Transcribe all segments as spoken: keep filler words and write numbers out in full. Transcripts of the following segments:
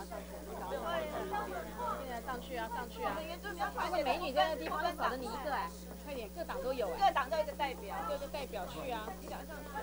上去啊，上去啊！那个美女在那地方，就少了你一个哎，快点，各党都有哎，各党都有一个代表，各个代表去啊！你想上去？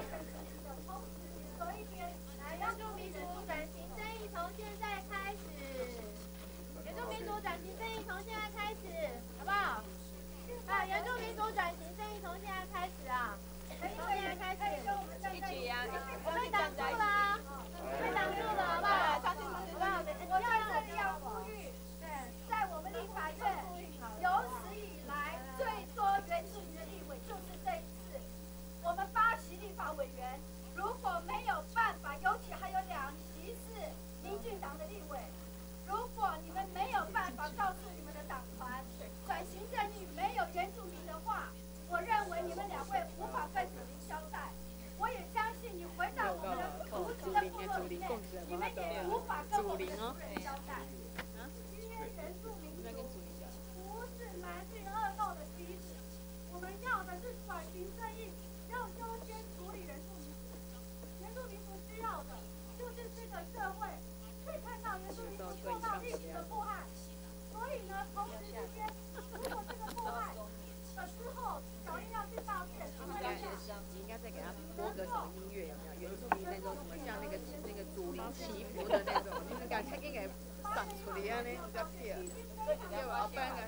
来，原住民族转型正义从现在开始，原住民族转型正义从现在开始，好不好？啊，原住民族转型正义从现在开始啊！从现在开始，一起呀！我被挡住了，被挡住了，好不好？上去，好不好？我要这里要呼吁，在我们立法院有史以来最多原住民的立委就是这一次，我们八席立法委员如果没有办法，尤其还有两席是民进党的立委，如果你们没有办法告诉你们的党团，转型正义没有原住民的话，我认为你们两位无法跟子民交代。我也相信你回到我们的族群的部落里面，你们也无法跟我们的族人交代。今天原住民族不是南进恶斗的棋子，我们要的是转型正义，要优先处理原住民族。原住民族需要的就是这个社会可以看到原住民族受到历史的迫害。所以呢，同时之间，如果这个迫害的之后，小英要去道歉，你们要想。 你应该再给他播个什么音乐，有没有？原住民那种什么，像那个那个祖灵祈福的那种，你们敢看给给上出来啊？呢，比较对，对吧？不然个，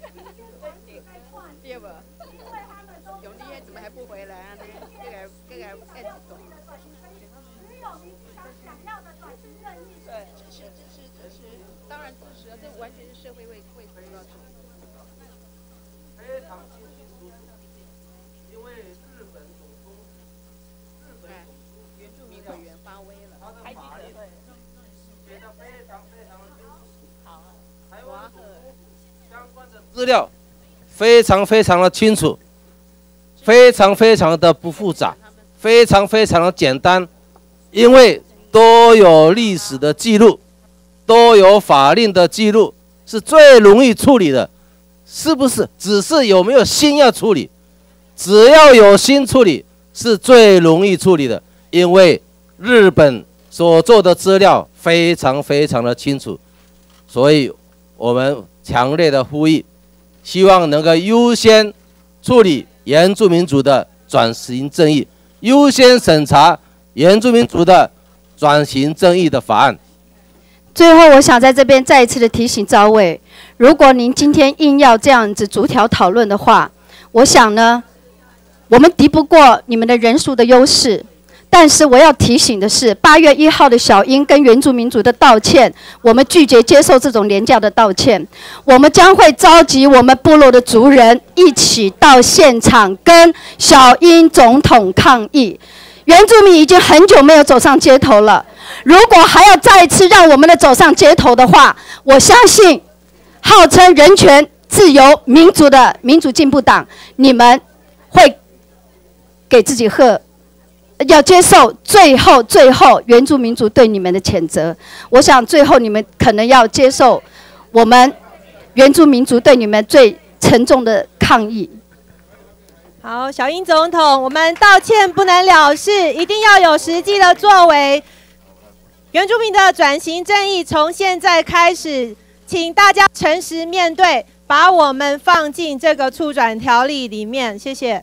对吧？永利怎么还不回来啊？呢，这个这个爱子懂。 只有民进党想要的转型正义。 对，支持支持支持，当然支持啊！这完全是社会为为主要处理。 非常清晰楚楚，因为日本总督，日本总督原住民委员发威了， 他的法律写得非常非常的清楚。 好， 台湾总督相关的资料非常非常的清楚，非常非常的不复杂，非常非常的简单，因为都有历史的记录，都有法令的记录，是最容易处理的。是不是？只是有没有心要处理？只要有心处理，是最容易处理的。因为日本所做的资料非常非常的清楚，所以我们强烈的呼吁，希望能够优先处理原住民族的转型正义，优先审查原住民族的转型正义的法案。 最后，我想在这边再一次的提醒赵委，如果您今天硬要这样子逐条讨论的话，我想呢，我们敌不过你们的人数的优势。但是我要提醒的是，八月一号的小英跟原住民族的道歉，我们拒绝接受这种廉价的道歉。我们将会召集我们部落的族人一起到现场跟小英总统抗议。原住民已经很久没有走上街头了。如果还要再一次让我们的走上街头的话，我相信号称人权、自由、民主的民主进步党，你们会给自己喝，要接受最后最后原住民族对你们的谴责。我想最后你们可能要接受我们原住民族对你们最沉重的抗议。 好，小英总统，我们道歉不能了事，一定要有实际的作为。原住民的转型正义从现在开始，请大家诚实面对，把我们放进这个促转条例里面。谢谢。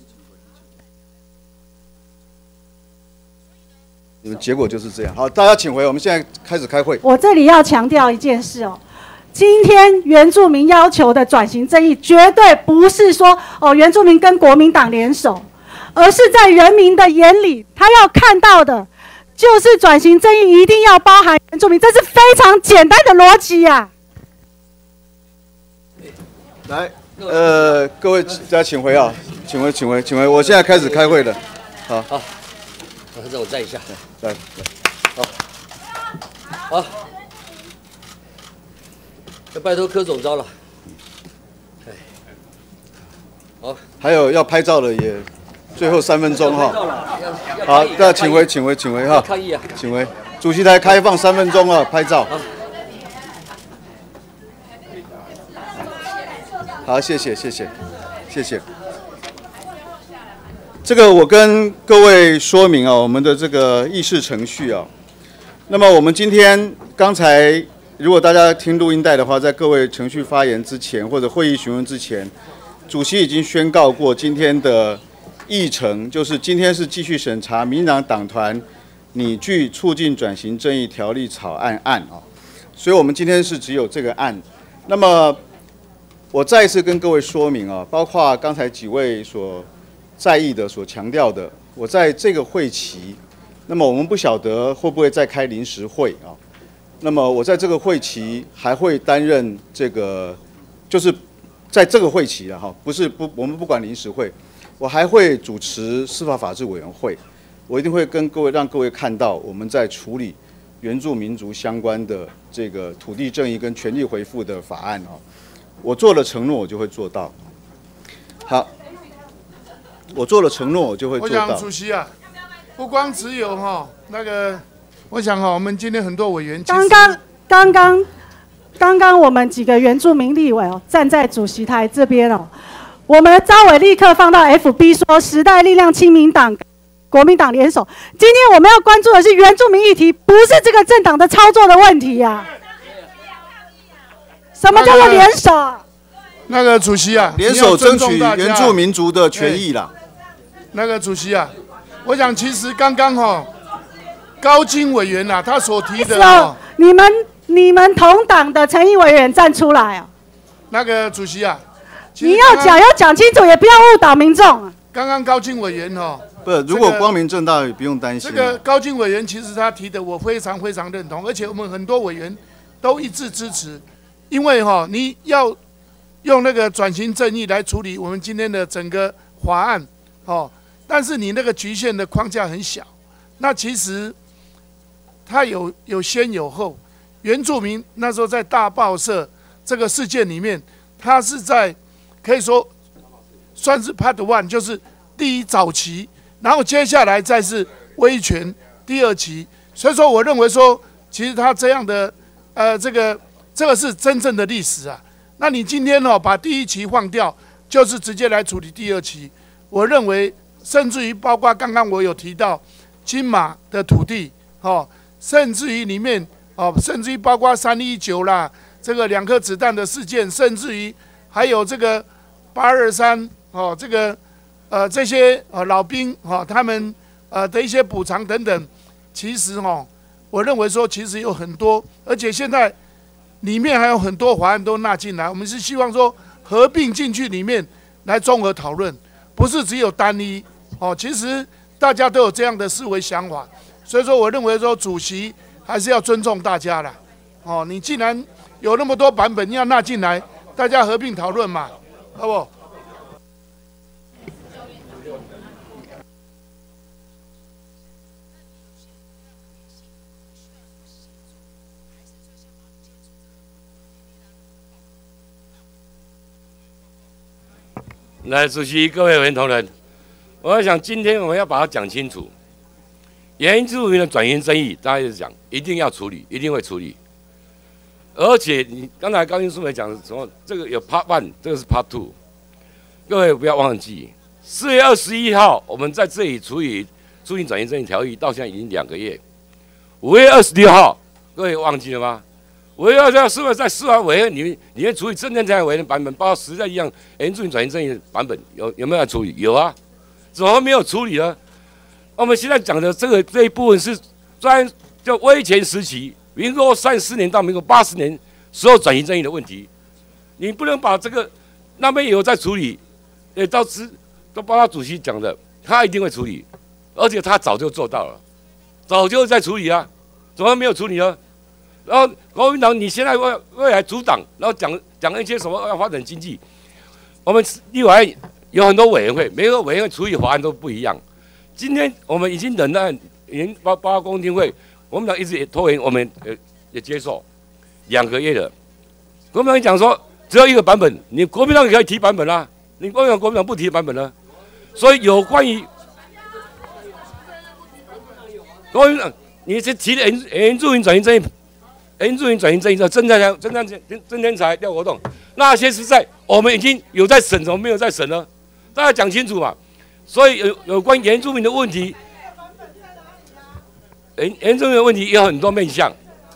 你们结果就是这样。好，大家请回，我们现在开始开会。 我这里要强调一件事哦。今天原住民要求的转型正义，绝对不是说哦原住民跟国民党联手，而是在人民的眼里，他要看到的就是转型正义一定要包含原住民，这是非常简单的逻辑呀。 来，呃，各位大家请回啊，请回，请回，请回，我现在开始开会了。好， 好，让我站一下， 来，来， 好，好。要拜托柯总召了，哎，好， 还有要拍照的也，最后三分钟哈。好，大家请回，请回，请回哈。 抗议啊！ 请回，主席台开放三分钟啊，拍照。好，谢谢，谢谢，谢谢。这个我跟各位说明啊，我们的这个议事程序啊。那么我们今天刚才如果大家听录音带的话，在各位程序发言之前或者会议询问之前，主席已经宣告过今天的议程，就是今天是继续审查民进党党团拟具促进转型正义条例草案案啊，所以我们今天是只有这个案。那么我再一次跟各位说明啊，包括刚才几位所在意的、所强调的，我在这个会期，那么我们不晓得会不会再开临时会啊。那么我在这个会期还会担任这个，就是在这个会期啊，哈，不是不，我们不管临时会，我还会主持司法法制委员会，我一定会跟各位让各位看到我们在处理原住民族相关的这个土地正义跟权利回复的法案啊，我做了承诺，我就会做到。好，我做了承诺，我就会做到。 我想主席啊，不光只有哈那个。我想哈，我们今天很多委员刚刚刚刚刚刚我们几个原住民立委哦，站在主席台这边哦，我们的招委立刻放到 F B 说时代力量、亲民党、国民党联手。今天我们要关注的是原住民议题，不是这个政党的操作的问题呀、啊。什么叫做联手？ 那个主席啊， 联手争取原住民族的权益啦。 那个主席啊，我想其实刚刚哈。高金委员呐、啊，他所提的、哦， 你们你们同党的陈毅委员站出来啊！ 那个主席啊， 你要讲要讲清楚，也不要误导民众啊！ 刚刚高金委员哦， 不，如果光明正大也不用担心、啊。 这个高金委员其实他提的我非常非常认同，而且我们很多委员都一致支持，因为哈、哦、你要用那个转型正义来处理我们今天的整个法案哦，但是你那个局限的框架很小，那其实。他有有先有后，原住民那时候在大报社这个事件里面，他是在可以说算是 Part One， 就是第一早期，然后接下来再是威权第二期，所以说我认为说，其实他这样的呃这个这个是真正的历史啊。那你今天哦把第一期放掉，就是直接来处理第二期，我认为甚至于包括刚刚我有提到金马的土地哦。甚至于里面哦，甚至于包括三一九啦，这个两颗子弹的事件，甚至于还有这个八二三哦，这个呃这些呃老兵哦，他们呃的一些补偿等等，其实哦，我认为说其实有很多，而且现在里面还有很多法案都纳进来，我们是希望说合并进去里面来综合讨论，不是只有单一哦，其实大家都有这样的思维想法。所以说，我认为说主席还是要尊重大家啦。哦，你既然有那么多版本要纳进来，大家合并讨论嘛，好不？ 来，主席、各位委员同仁，我想今天我们要把它讲清楚。原住民的转型争议，大家一直讲，一定要处理，一定会处理。而且你刚才高金书梅讲什么？这个有 Part One， 这个是 Part Two。各位不要忘记，四月二十一号我们在这里处理促进转型正义条例，到现在已经两个月。五月二十六号，各位忘记了吗？五月二十六号是不是在司法委员里面里面处理真正这样委员的版本，包括时代力量原住民转型正义的版本，有有没有处理？有啊，怎么没有处理呢？我们现在讲的这个这一部分是专叫威权时期，民国三十四年到民国八十年时候转型正义的问题，你不能把这个那边有在处理，也到时都包括主席讲的，他一定会处理，而且他早就做到了，早就在处理啊，怎么没有处理呢？然后国民党你现在未未来阻挡，然后讲讲一些什么要发展经济，我们立委有很多委员会，每个委员会处理法案都不一样。今天我们已经忍耐，已经包包括公听会，国民党一直也拖延，我们也也接受两个月了。国民党讲说只有一个版本，你国民党也可以提版本啦、啊，你为什么国民党不提版本呢？所以有关于国民党，你是提的原原住民转型正义，原住民转型正义的郑天才、郑天才、郑天才调活动，那些是在我们已经有在审，怎么没有在审呢？大家讲清楚嘛。所以有有关原住民的问题，原原住民的问题有很多面向。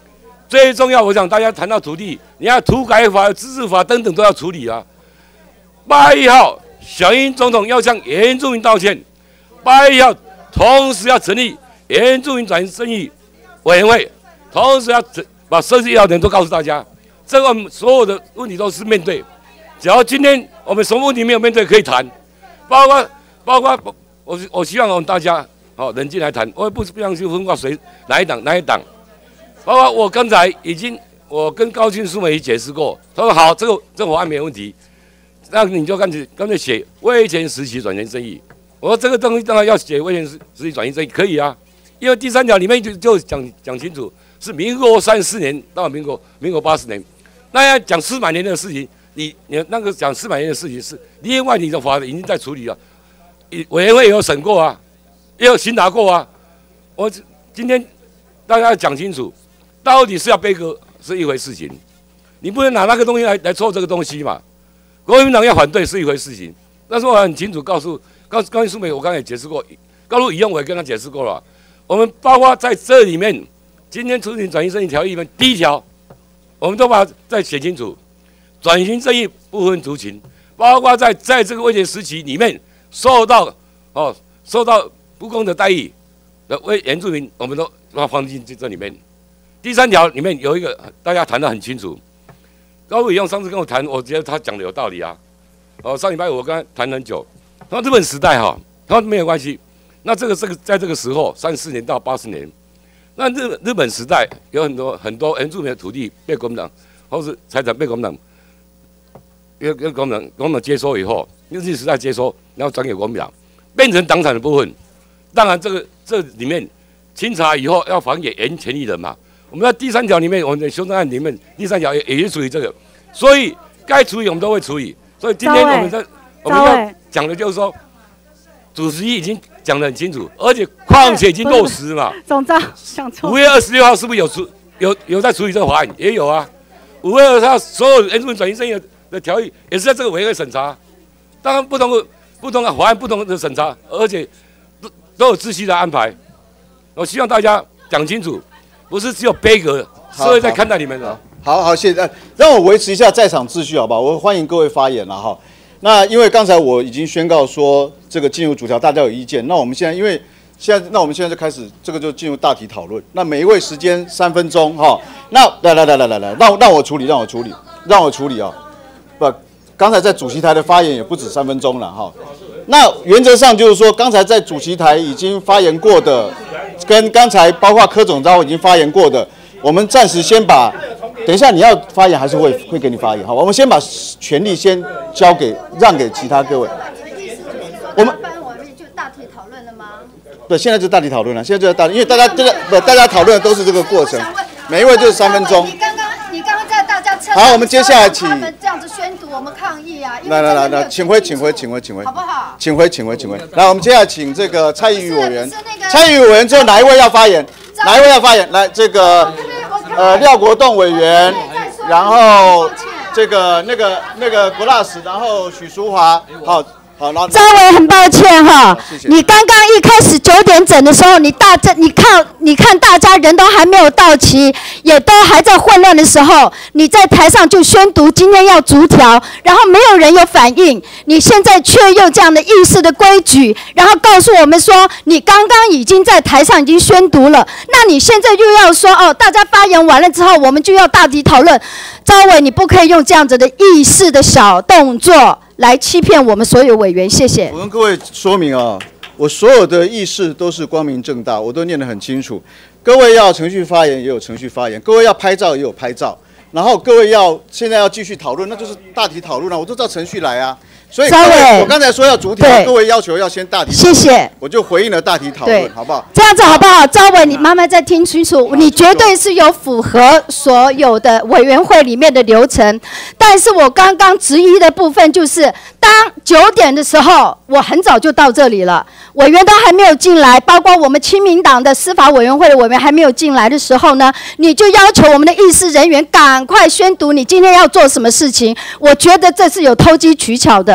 最重要，我想大家谈到土地，你要土改法、自治法等等都要处理啊。八月一号，小英总统要向原住民道歉。八月一号，同时要成立原住民转型正义委员会，同时要把设计要点都告诉大家。这个所有的问题都是面对。只要今天我们什么问题没有面对，可以谈，包括包括我我希望我们大家好冷静来谈，我也不不想去分化谁哪一党哪一党。包括我刚才已经，我跟高金素梅解释过，他说好，这个这个法案没有问题，那你就干脆干脆写威权时期转型正义。我说这个东西当然要写威权时期转型正义，可以啊，因为第三条里面就就讲讲清楚，是民国三十四年到民国民国八十年，那要讲四百年的事情，你你那个讲四百年的事情是另外你的法已经在处理了，委员会也有审过啊，也有询答过啊，我今天大家要讲清楚。到底是要背锅是一回事情，你不能拿那个东西来来凑这个东西嘛。国民党要反对是一回事情，但是我很清楚告诉高高金素梅，我刚才也解释过，高路以用我也跟他解释过了。我们包括在这里面，今天处理转型正义条例里面第一条，我们都把它再写清楚，转型正义不分族群，包括在在这个威权时期里面受到哦受到不公的待遇的为原住民，我们都把它放进这里面。第三条里面有一个，大家谈得很清楚。高伟用上次跟我谈，我觉得他讲的有道理啊。哦，上礼拜我跟他谈很久。他说日本时代哈，他说没有关系。那这个这个在这个时候，三四年到八十年，那日日本时代有很多很多原住民的土地被国民党或是财产被国民党，因为国民党国民党接收以后，日治时代接收，然后转给国民党，变成党产的部分。当然这个这里面清查以后要还给原权利人嘛。我们在第三条里面，我们的修正案里面第三条也也是处理这个，所以该处理我们都会处理。所以今天我们在我们要讲的就是说，主席已经讲得很清楚，而且况且已经落实嘛。 总召想错。 五月二十六号是不是有处有有在处理这个法案？也有啊。五月二十号所有原住民转型正义的条例也是在这个委员会审查，当然不同的不同的法案不同的审查，而且都都有秩序的安排。我希望大家讲清楚。不是只有杯葛，社会在看待你们的。 好好，谢谢。让我维持一下在场秩序，好不好？我欢迎各位发言了哈。那因为刚才我已经宣告说这个进入主条，大家有意见。那我们现在因为现在，那我们现在就开始这个就进入大题讨论。那每一位时间三分钟哈。那来来来来来来，让让我处理，让我处理，让我处理啊。不，刚才在主席台的发言也不止三分钟了哈。那原则上就是说，刚才在主席台已经发言过的。跟刚才包括柯总召已经发言过的，我们暂时先把，等一下你要发言还是会会给你发言，好，我们先把权力先交给让给其他各位。我们就大体讨论了吗？对，现在就大体讨论了，现在就在大，因为大家这个不，大家讨论的都是这个过程，每一位就是三分钟。你刚刚你刚刚在大家车好，我们接下来请他们这样子宣读，我们抗议啊！来来来来，请回，请回，请回，请回，好不好？请回，请回，请回。来，我们接下来请这个蔡宜瑜委员。蔡宜瑜委员之后，哪一位要发言？哪一位要发言？来，这个呃廖国栋委员，然后这个那个那个国大使，然后许淑华，好。 赵伟，很抱歉哈，你刚刚一开始九点整的时候，你大家你看你看大家人都还没有到齐，也都还在混乱的时候，你在台上就宣读今天要逐条，然后没有人有反应，你现在却用这样的议事的规矩，然后告诉我们说你刚刚已经在台上已经宣读了，那你现在又要说哦，大家发言完了之后，我们就要大体讨论。赵伟，你不可以用这样子的议事的小动作来欺骗我们所有委员，谢谢。 我跟各位说明啊，我所有的议事都是光明正大，我都念得很清楚。各位要程序发言也有程序发言，各位要拍照也有拍照，然后各位要现在要继续讨论，那就是大体讨论啊，我都照程序来啊。所以各位，我刚才说要主体，各位要求要先大体， 谢谢， 我就回应了大体讨论，好不好？ 这样子好不好？赵伟，你慢慢再听清楚，你绝对是有符合所有的委员会里面的流程，但是我刚刚质疑的部分就是，当九点的时候，我很早就到这里了，委员都还没有进来，包括我们亲民党的司法委员会的委员还没有进来的时候呢，你就要求我们的议事人员赶快宣读你今天要做什么事情，我觉得这是有偷机取巧的。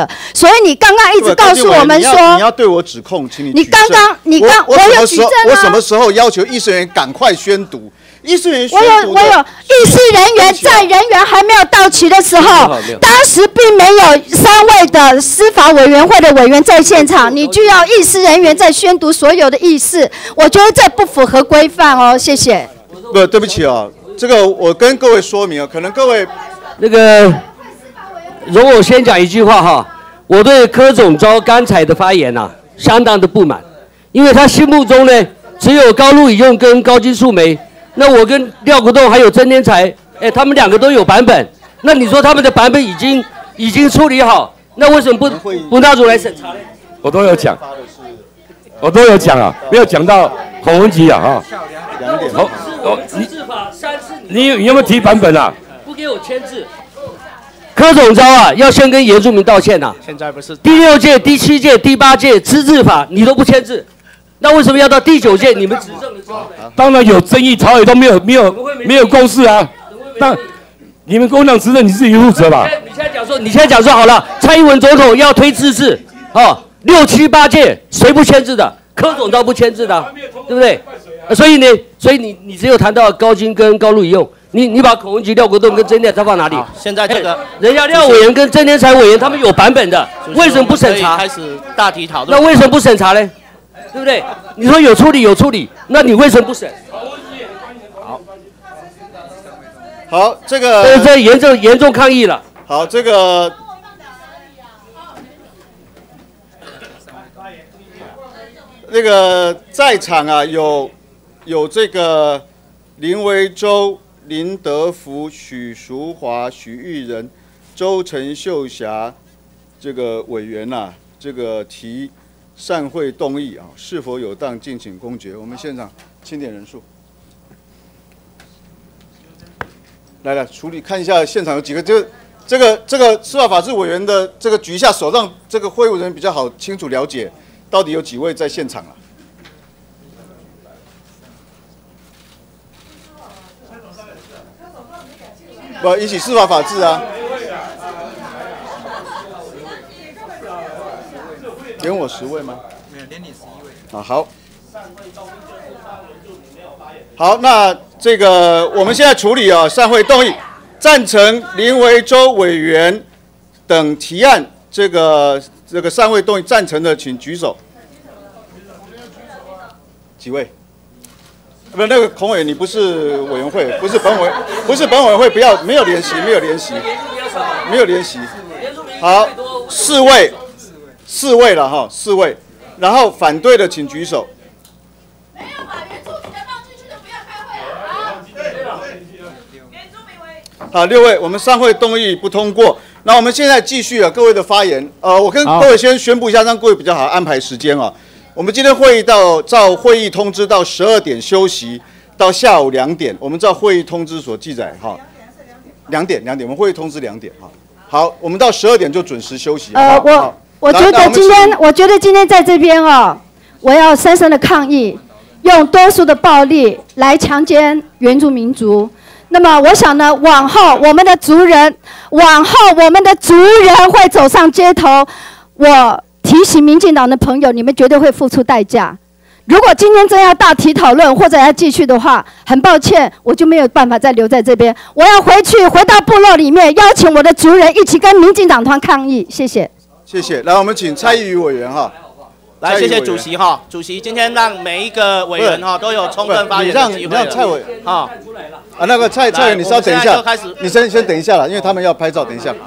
的。所以你刚刚一直告诉我们说， 你要, 你要对我指控，请你你刚刚你刚我有举证啊， 我什么时候要求议事人员赶快宣读？议事人员宣读我有我有议事人员在人员还没有到齐的时候，当时并没有三位的司法委员会的委员在现场，你就要议事人员在宣读所有的议事，我觉得这不符合规范哦，谢谢。 不，对不起啊，这个我跟各位说明啊，可能各位那个，容我先讲一句话哈，我对柯总召刚才的发言呐、啊，相当的不满，因为他心目中呢只有高露以用跟高金素梅。那我跟廖国栋还有曾天才，哎，他们两个都有版本。那你说他们的版本已经已经处理好，那为什么不不纳入来审查呢？ 我都有讲，我都有讲啊，没有讲到孔文吉啊啊。 两点。 哦哦， 你字法三次， 你你有没有提版本啊？ 不给我签字。柯总召啊，要先跟原住民道歉呐、啊。 现在不是第六届、第七届、第八届资治法你都不签字。那为什么要到第九届你们执政的时候？ 当然有争议，朝野都没有没有没有共识啊。那你们共产党执政，你自己负责吧。 你现在讲说，你现在讲说好了，蔡英文总统要推自治，哦，六七八届谁不签字的？柯总召不签字的，对不对？所以呢，所以你你只有谈到高金跟高露以用，你你把孔文吉、廖国栋跟曾天才放哪里？ 现在这个人家廖委员跟曾天才委员他们有版本的，为什么不审查？ 开始大体讨论。 那为什么不审查呢？对不对？你说有处理有处理，那你为什么不审？ 好，好，这个这这严重严重抗议了。 好，这个那个在场啊，有有这个林维洲、林德福、许淑华、许玉仁、周陈秀霞这个委员呐、啊，这个提。善会动议啊，是否有当，敬请公决。我们现场清点人数。来来，处理看一下现场有几个，这个这个这个司法法制委员的这个举一下手，让这个会务人比较好清楚了解到底有几位在现场了、啊。不，一起司法法制啊。连我十位吗？ 没有，连你十一位。 啊，好。好，那这个我们现在处理啊，善会动议，赞成林维洲委员等提案，这个这个善会动议赞成的，请举手。几位？不是那个孔委员，你不是委员会，不是本委，不是本委员会，不要没有联系，没有联系，没有联系。好，四位。四位了哈，四位，然后反对的请举手。 没有把原住民的放进去就不要开会了。好，原住民为。 好，六位，我们上会动议不通过。那我们现在继续啊，各位的发言。呃，我跟各位先宣布一下，让各位比较好安排时间啊。我们今天会议到照会议通知到十二点休息，到下午两点。我们照会议通知所记载哈。两点，两点，我们会议通知两点哈。好，我们到十二点就准时休息。 呃，我。我觉得今天，我觉得今天在这边哦，我要深深的抗议，用多数的暴力来强奸原住民族。那么，我想呢，往后我们的族人，往后我们的族人会走上街头。我提醒民进党的朋友，你们绝对会付出代价。如果今天真要大体讨论或者要继续的话，很抱歉，我就没有办法再留在这边。我要回去，回到部落里面，邀请我的族人一起跟民进党团抗议。谢谢。 谢谢，来，我们请蔡宜瑜委员哈。 来，谢谢主席哈。主席今天让每一个委员哈都有充分发言的机会。 你让蔡委哈啊，那个蔡蔡委，你稍等一下，你先先等一下了，因为他们要拍照，等一下。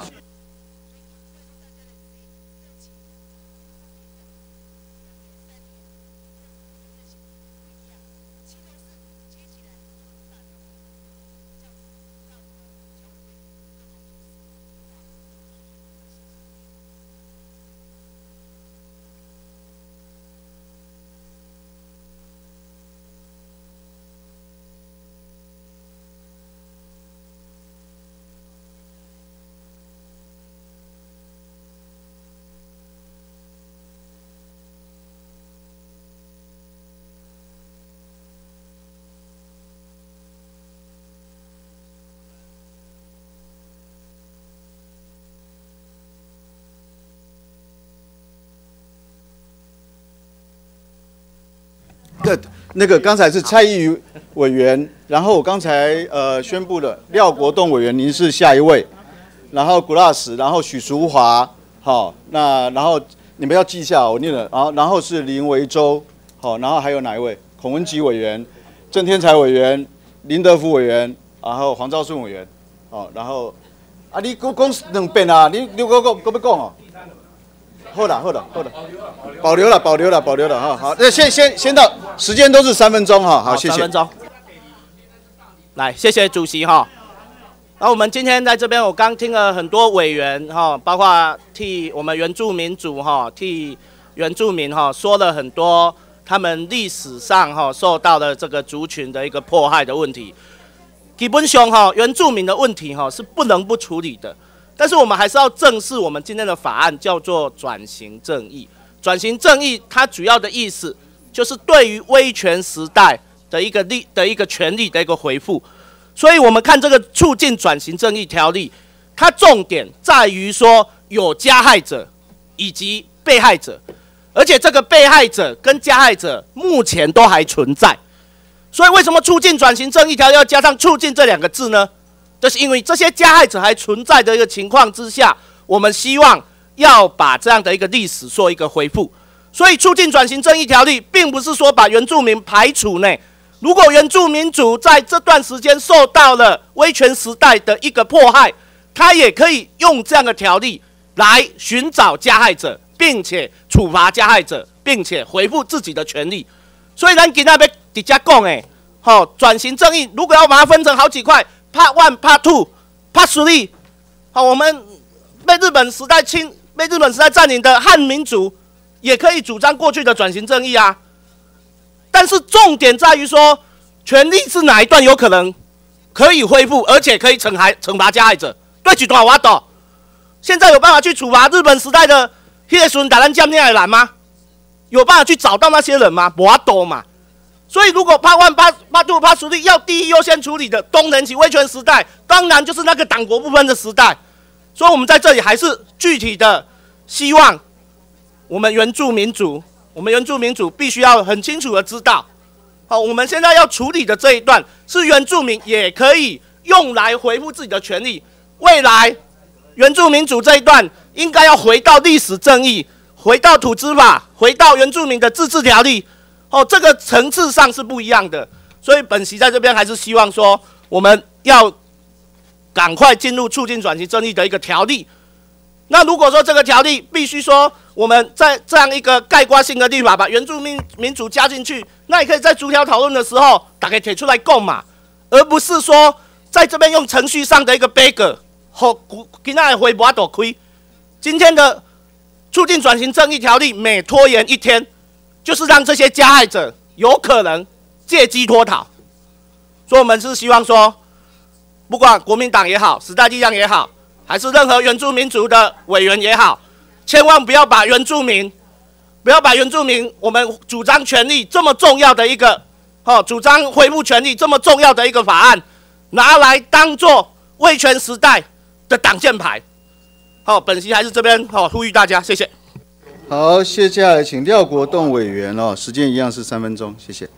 个那个刚才是蔡依瑜委员，然后我刚才呃宣布了廖国栋委员，您是下一位，然后古拉什，然后许淑华，好，那然后你们要记一下，我念了，然后然后是林维洲，好，然后还有哪一位？孔文吉委员、郑天才委员、林德福委员，然后黄兆顺委员，好，然后啊你讲讲两遍啊，你你讲讲讲要讲哦。好了，好了，好了，保留了，保留了，保留了哈。好，那先先先到，时间都是三分钟哈。好，谢谢。 三分钟。来，谢谢主席哈。那我们今天在这边，我刚听了很多委员哈，包括替我们原住民族哈，替原住民哈说了很多他们历史上哈受到的这个族群的一个迫害的问题。基本上哈，原住民的问题哈是不能不处理的。但是我们还是要正视我们今天的法案，叫做转型正义。转型正义它主要的意思就是对于威权时代的一个利的一个权利的一个回复。所以我们看这个促进转型正义条例，它重点在于说有加害者以及被害者，而且这个被害者跟加害者目前都还存在。所以为什么促进转型正义条例要加上促进这两个字呢？就是因为这些加害者还存在的一个情况之下，我们希望要把这样的一个历史做一个恢复。所以促进转型正义条例并不是说把原住民排除呢。如果原住民族在这段时间受到了威权时代的一个迫害，他也可以用这样的条例来寻找加害者，并且处罚加害者，并且恢复自己的权利。所以咱今天要直接讲诶，好，转型正义如果要把它分成好几块。Part one, Part two, Part three， 好，我们被日本时代侵、被日本时代占领的汉民族，也可以主张过去的转型正义啊。但是重点在于说，权利是哪一段有可能可以恢复，而且可以惩罚惩罚加害者。对举多我懂。现在有办法去处罚日本时代的那些孙打烂酱面的人吗？有办法去找到那些人吗？我懂嘛。所以，如果Part one、Part two、Part three要第一优先处理的东人及威权时代，当然就是那个党国不分的时代。所以，我们在这里还是具体的希望，我们原住民族，我们原住民族必须要很清楚的知道，好，我们现在要处理的这一段是原住民也可以用来恢复自己的权利。未来，原住民族这一段应该要回到历史正义，回到土资法，回到原住民的自治条例。哦，这个层次上是不一样的，所以本席在这边还是希望说，我们要赶快进入促进转型正义的一个条例。那如果说这个条例必须说我们在这样一个概括性的立法把原住民民族加进去，那也可以在逐条讨论的时候大家提出来供嘛，而不是说在这边用程序上的一个背个，好，今仔的会无法度开。今天的促进转型正义条例每拖延一天，就是让这些加害者有可能借机脱逃，所以我们是希望说，不管国民党也好，时代力量也好，还是任何原住民族的委员也好，千万不要把原住民，不要把原住民我们主张权利这么重要的一个，哦，主张恢复权利这么重要的一个法案，拿来当做威权时代的挡箭牌。好，本席还是这边好呼吁大家，谢谢。 好，接下来请廖国栋委员哦，时间一样是三分钟，谢谢。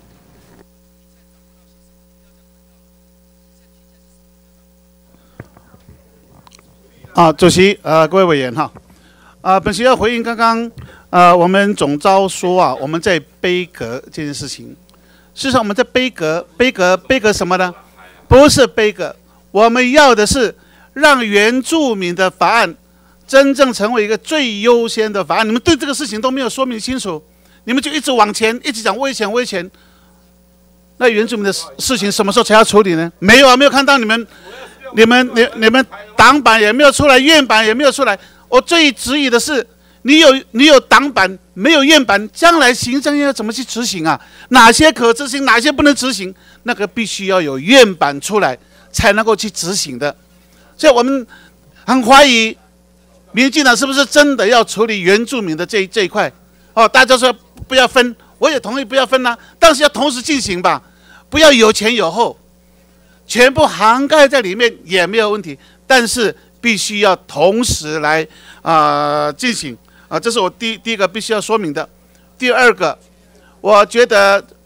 啊，主席，呃，各位委员哈，啊，本席要回应刚刚，呃，我们总召说啊，我们在杯葛这件事情，事实上我们在杯葛，杯葛，杯葛什么呢？不是杯葛，我们要的是让原住民的法案真正成为一个最优先的法案。你们对这个事情都没有说明清楚，你们就一直往前，一直讲威权威权。那原住民的事情什么时候才要处理呢？没有啊，没有看到你们，你们、你、你们党版也没有出来，院版也没有出来。我最质疑的是，你有你有党版，没有院版，将来行政院要怎么去执行啊？哪些可执行，哪些不能执行？那个必须要有院版出来才能够去执行的。所以我们很怀疑。民进党是不是真的要处理原住民的这这一块？哦，大家说不要分，我也同意不要分啦、啊，但是要同时进行吧，不要有前有后，全部涵盖在里面也没有问题，但是必须要同时来啊、呃、进行啊，这是我第第一个必须要说明的。第二个，我觉得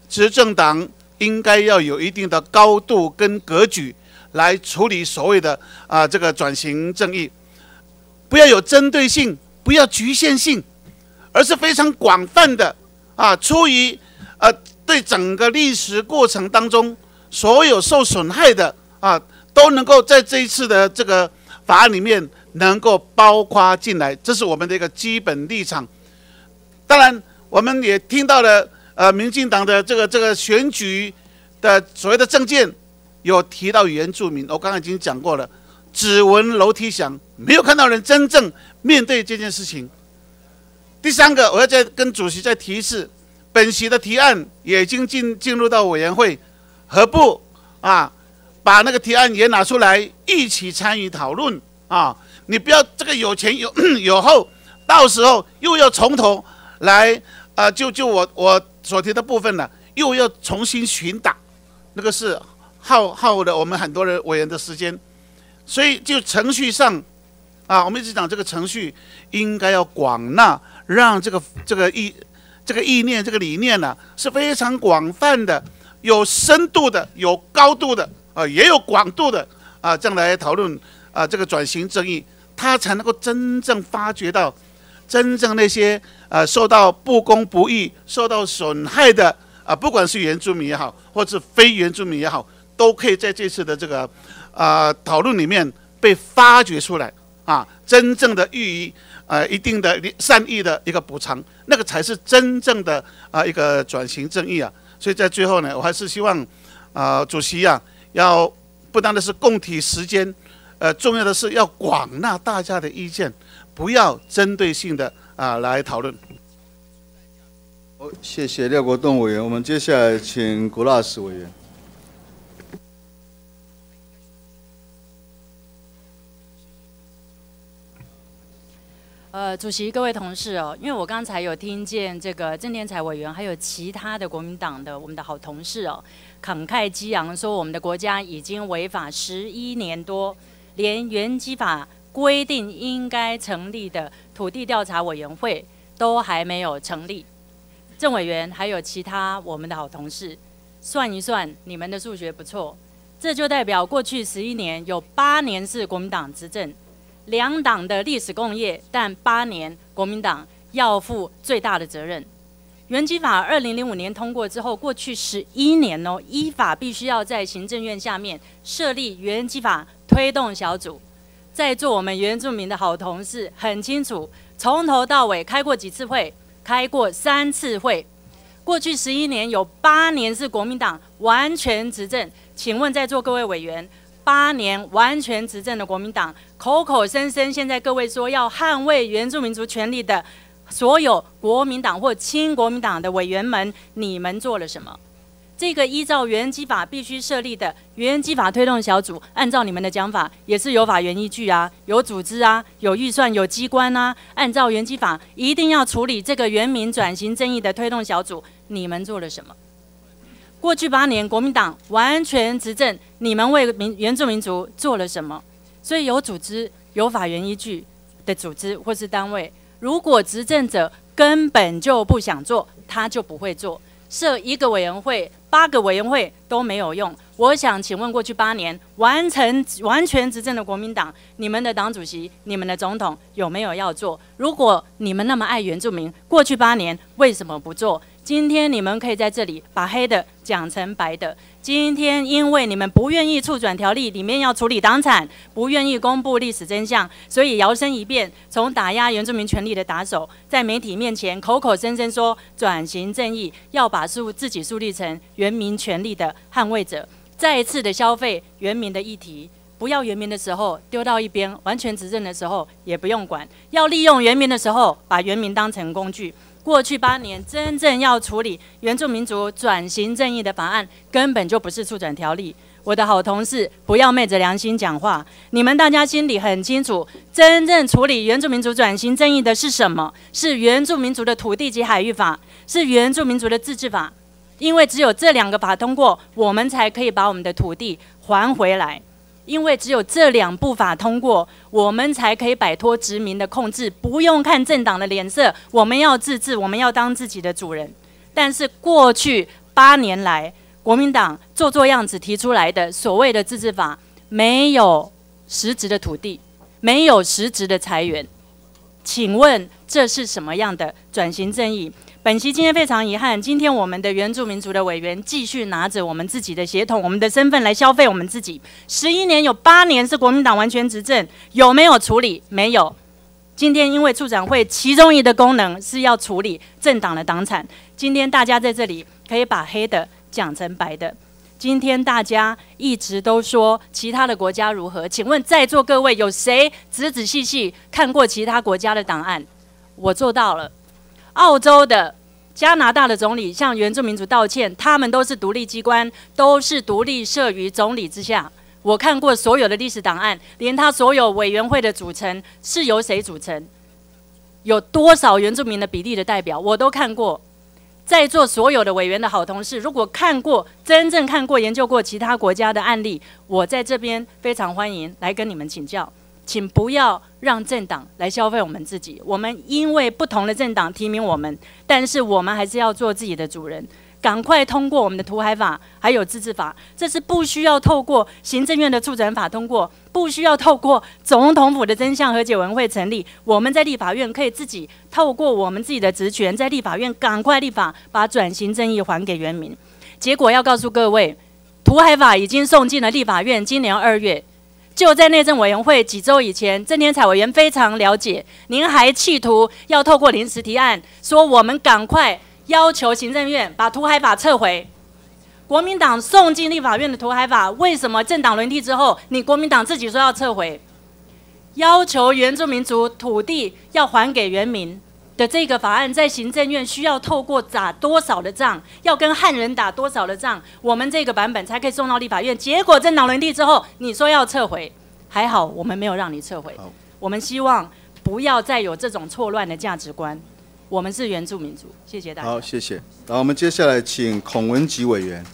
执政党应该要有一定的高度跟格局来处理所谓的啊这个转型正义，不要有针对性，不要局限性，而是非常广泛的啊，出于呃对整个历史过程当中所有受损害的啊，都能够在这一次的这个法案里面能够包括进来，这是我们的一个基本立场。当然，我们也听到了呃民进党的这个这个选举的所谓的政见，有提到原住民，我刚刚已经讲过了，只闻楼梯响，没有看到人真正面对这件事情。第三个，我要再跟主席再提一次，本席的提案也已经进进入到委员会，何不啊把那个提案也拿出来一起参与讨论啊？你不要这个有前有有后，到时候又要从头来啊，就就我我所提的部分呢，又要重新寻档，那个是耗耗了我们很多人委员的时间，所以就程序上啊，我们一直讲这个程序应该要广纳，让这个这个意这个意念这个理念呢、啊、是非常广泛的，有深度的，有高度的啊，也有广度的啊，这样来讨论啊这个转型正义，它才能够真正发掘到真正那些呃受到不公不义、受到损害的啊，不管是原住民也好，或是非原住民也好，都可以在这次的这个啊、呃、讨论里面被发掘出来啊，真正的予以呃一定的善意的一个补偿，那个才是真正的啊、呃、一个转型正义啊。所以在最后呢，我还是希望啊、呃、主席啊要不单的是共体时间，呃，重要的是要广纳大家的意见，不要针对性的啊、呃、来讨论。 好，谢谢廖国栋委员。我们接下来请古拉斯委员。 呃，主席、各位同事哦，因为我刚才有听见这个郑天才委员，还有其他的国民党的我们的好同事哦，慷慨激昂说我们的国家已经违法十一年多，连原基法规定应该成立的土地调查委员会都还没有成立。郑委员还有其他我们的好同事，算一算，你们的数学不错，这就代表过去十一年有八年是国民党执政。两党的历史共业，但八年国民党要负最大的责任。原基法二零零五年通过之后，过去十一年哦，依法必须要在行政院下面设立原基法推动小组。在座我们原住民的好同事很清楚，从头到尾开过几次会，开过三次会。过去十一年有八年是国民党完全执政，请问在座各位委员，八年完全执政的国民党，口口声声现在各位说要捍卫原住民族权利的所有国民党或亲国民党的委员们，你们做了什么？这个依照原基法必须设立的原基法推动小组，按照你们的讲法，也是有法源依据啊，有组织啊，有预算，有机关啊。按照原基法，一定要处理这个原民转型正义的推动小组，你们做了什么？过去八年，国民党完全执政，你们为民原住民族做了什么？所以有组织、有法源依据的组织或是单位，如果执政者根本就不想做，他就不会做。设一个委员会、八个委员会都没有用。我想请问，过去八年完成完全执政的国民党，你们的党主席、你们的总统有没有要做？如果你们那么爱原住民，过去八年为什么不做？今天你们可以在这里把黑的讲成白的。今天因为你们不愿意促转条例里面要处理党产，不愿意公布历史真相，所以摇身一变，从打压原住民权利的打手，在媒体面前口口声声说转型正义，要把树自己树立成原民权利的捍卫者，再一次的消费原民的议题。不要原民的时候丢到一边，完全执政的时候也不用管，要利用原民的时候把原民当成工具。过去八年真正要处理原住民族转型正义的法案，根本就不是促转条例。我的好同事，不要昧着良心讲话，你们大家心里很清楚，真正处理原住民族转型正义的是什么？是原住民族的土地及海域法，是原住民族的自治法。因为只有这两个法通过，我们才可以把我们的土地还回来。因为只有这两部法通过，我们才可以摆脱殖民的控制，不用看政党的脸色，我们要自治，我们要当自己的主人。但是过去八年来国民党做做样子提出来的所谓的自治法，没有实质的土地，没有实质的财源，请问这是什么样的转型正义？本席今天非常遗憾，今天我们的原住民族的委员继续拿着我们自己的血统、我们的身份来消费我们自己。十一年有八年是国民党完全执政，有没有处理？没有。今天因为处长会其中一个功能是要处理政党的党产，今天大家在这里可以把黑的讲成白的。今天大家一直都说其他的国家如何，请问在座各位有谁仔仔细细看过其他国家的档案？我做到了。澳洲的、加拿大的总理向原住民族道歉，他们都是独立机关，都是独立设于总理之下。我看过所有的历史档案，连他所有委员会的组成是由谁组成，有多少原住民的比例的代表，我都看过。在座所有的委员的好同事，如果看过、真正看过、研究过其他国家的案例，我在这边非常欢迎来跟你们请教。请不要让政党来消费我们自己。我们因为不同的政党提名我们，但是我们还是要做自己的主人。赶快通过我们的土海法，还有自治法，这是不需要透过行政院的促转法通过，不需要透过总统府的真相和解委员会成立。我们在立法院可以自己透过我们自己的职权，在立法院赶快立法，把转型正义还给原民。结果要告诉各位，土海法已经送进了立法院，今年二月。就在内政委员会几周以前，郑天才委员非常了解，您还企图要透过临时提案，说我们赶快要求行政院把土海法撤回。国民党送进立法院的土海法，为什么政党轮替之后，你国民党自己说要撤回？要求原住民族土地要还给原民的这个法案，在行政院需要透过打多少的仗，要跟汉人打多少的仗，我们这个版本才可以送到立法院。结果政党轮替之后，你说要撤回，还好我们没有让你撤回。我们希望不要再有这种错乱的价值观。我们是原住民族，谢谢大家。 好，谢谢。然后我们接下来请孔文吉委员。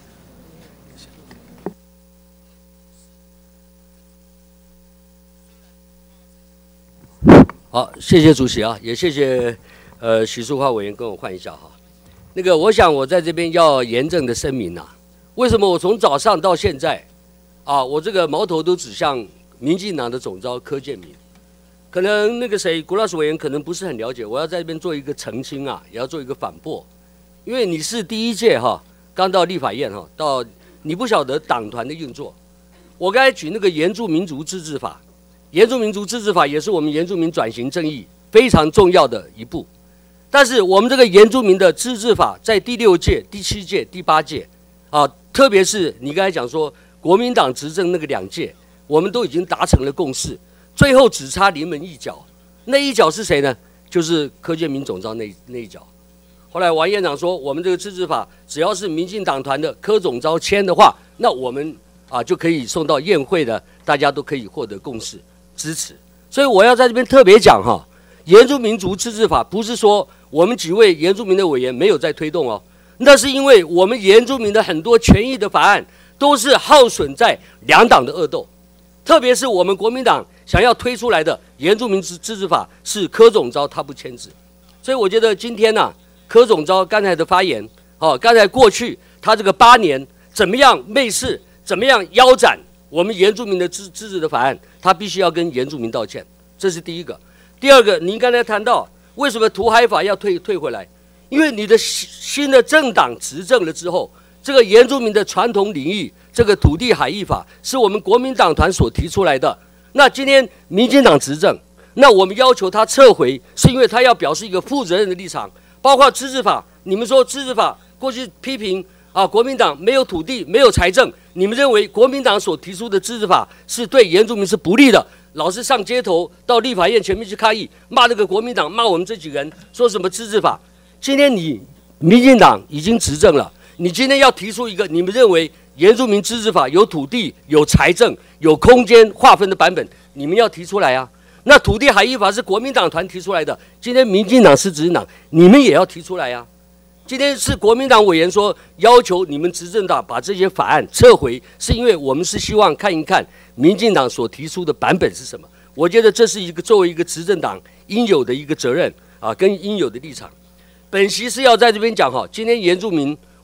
好，谢谢主席啊，也谢谢呃许淑华委员跟我换一下哈。那个，我想我在这边要严正的声明啊，为什么我从早上到现在啊，我这个矛头都指向民进党的总召柯建铭。可能那个谁，古老师委员可能不是很了解，我要在这边做一个澄清啊，也要做一个反驳，因为你是第一届哈，刚到立法院哈，到你不晓得党团的运作。我刚才举那个原住民族自治法，原住民族自治法也是我们原住民转型正义非常重要的一步。但是我们这个原住民的自治法在第六届、第七届、第八届啊，特别是你刚才讲说国民党执政那个两届，我们都已经达成了共识。最后只差临门一脚，那一脚是谁呢？就是柯建铭总召那那一脚。后来王院长说，我们这个自治法只要是民进党团的柯总召签的话，那我们啊就可以送到院会的，大家都可以获得共识支持。所以我要在这边特别讲哈，原住民族自治法不是说我们几位原住民的委员没有在推动哦，那是因为我们原住民的很多权益的法案都是耗损在两党的恶斗。特别是我们国民党想要推出来的原住民自治法是柯总召他不签字，所以我觉得今天呢、啊，柯总召刚才的发言，哦，刚才过去他这个八年怎么样媚视，怎么样腰斩我们原住民的自自治的法案，他必须要跟原住民道歉，这是第一个。第二个，您刚才谈到为什么土海法要退退回来，因为你的新的政党执政了之后，这个原住民的传统领域。这个土地海域法是我们国民党团所提出来的。那今天民进党执政，那我们要求他撤回，是因为他要表示一个负责任的立场。包括自治法，你们说自治法过去批评啊，国民党没有土地、没有财政，你们认为国民党所提出的自治法是对原住民是不利的，老是上街头到立法院前面去抗议，骂这个国民党，骂我们这几个人，说什么自治法。今天你民进党已经执政了，你今天要提出一个你们认为原住民自治法有土地、有财政、有空间划分的版本，你们要提出来啊。那土地海域法是国民党团提出来的，今天民进党是执政党，你们也要提出来啊。今天是国民党委员说要求你们执政党把这些法案撤回，是因为我们是希望看一看民进党所提出的版本是什么。我觉得这是一个作为一个执政党应有的一个责任啊，跟应有的立场。本席是要在这边讲哈，今天原住民。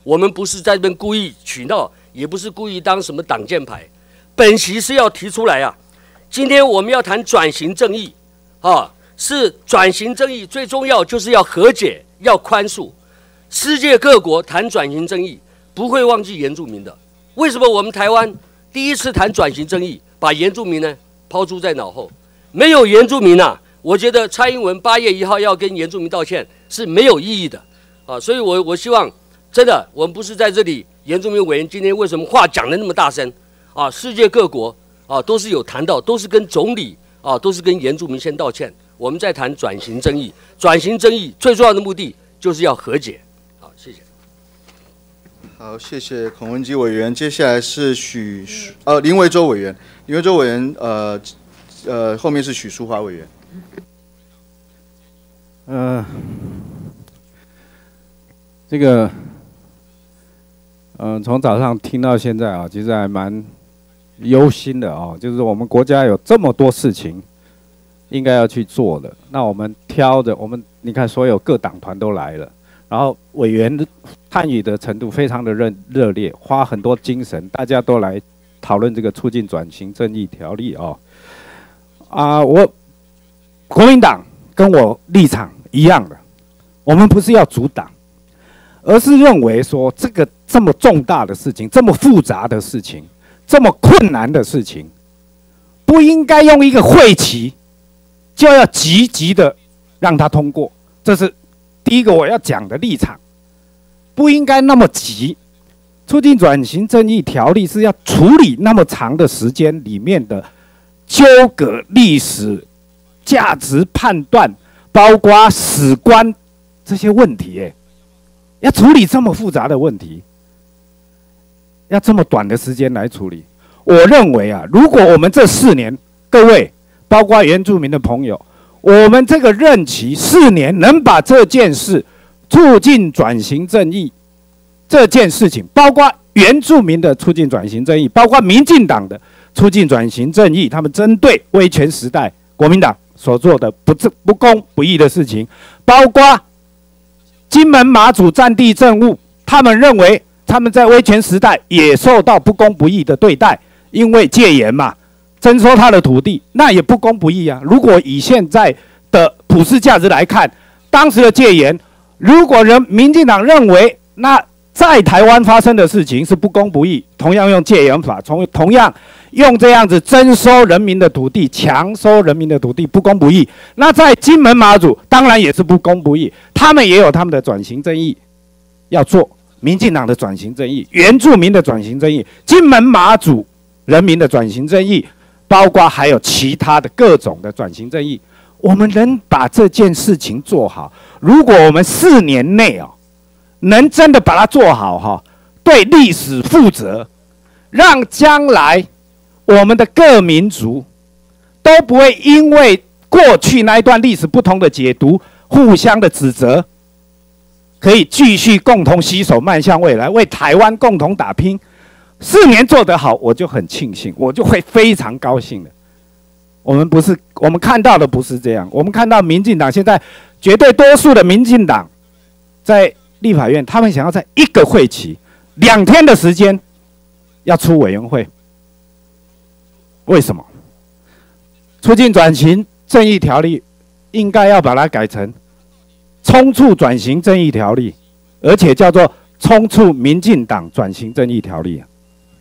我们不是在这边故意取闹，也不是故意当什么挡箭牌。本席是要提出来啊，今天我们要谈转型正义，啊，是转型正义最重要就是要和解，要宽恕。世界各国谈转型正义，不会忘记原住民的。为什么我们台湾第一次谈转型正义，把原住民呢抛诸在脑后？没有原住民啊，我觉得蔡英文八月一号要跟原住民道歉是没有意义的啊。所以我我希望真的，我们不是在这里，原住民委员今天为什么话讲得那么大声？啊，世界各国啊都是有谈到，都是跟总理啊，都是跟原住民先道歉。我们在谈转型正义，转型正义最重要的目的就是要和解。好，谢谢。 好，谢谢孔文吉委员。接下来是许呃林维洲委员，林维洲委员呃呃后面是许淑华委员。 呃，这个嗯、呃，从早上听到现在啊，其实还蛮忧心的啊，就是我们国家有这么多事情应该要去做的，那我们挑的，我们你看所有各党团都来了，然后委员参与的程度非常的热热烈，花很多精神，大家都来讨论这个促进转型正义条例啊。啊，我国民党跟我立场一样的，我们不是要阻挡，而是认为说这个这么重大的事情，这么复杂的事情，这么困难的事情，不应该用一个会期就要急急的让它通过，这是第一个我要讲的立场，不应该那么急。促进转型正义条例是要处理那么长的时间里面的纠葛、历史、价值判断，包括史观这些问题，哎，要处理这么复杂的问题，要这么短的时间来处理。我认为啊，如果我们这四年，各位，包括原住民的朋友，我们这个任期四年能把这件事促进转型正义这件事情，包括原住民的促进转型正义，包括民进党的促进转型正义，他们针对威权时代国民党所做的不正不公不义的事情，包括金门马祖战地政务，他们认为他们在威权时代也受到不公不义的对待，因为戒严嘛，征收他的土地，那也不公不义啊。如果以现在的普世价值来看，当时的戒严，如果人民进党认为那在台湾发生的事情是不公不义，同样用戒严法，同同样用这样子征收人民的土地，强收人民的土地，不公不义。那在金门马祖当然也是不公不义，他们也有他们的转型正义要做，民进党的转型正义，原住民的转型正义，金门马祖人民的转型正义，包括还有其他的各种的转型正义。我们能把这件事情做好，如果我们四年内哦。能真的把它做好哈，对历史负责，让将来我们的各民族都不会因为过去那一段历史不同的解读，互相的指责，可以继续共同携手迈向未来，为台湾共同打拼。四年做得好，我就很庆幸，我就会非常高兴的。我们不是，我们看到的不是这样，我们看到民进党现在绝对多数的民进党在立法院，他们想要在一个会期、两天的时间要出委员会，为什么？促进转型正义条例应该要把它改成冲促转型正义条例，而且叫做冲促民进党转型正义条例。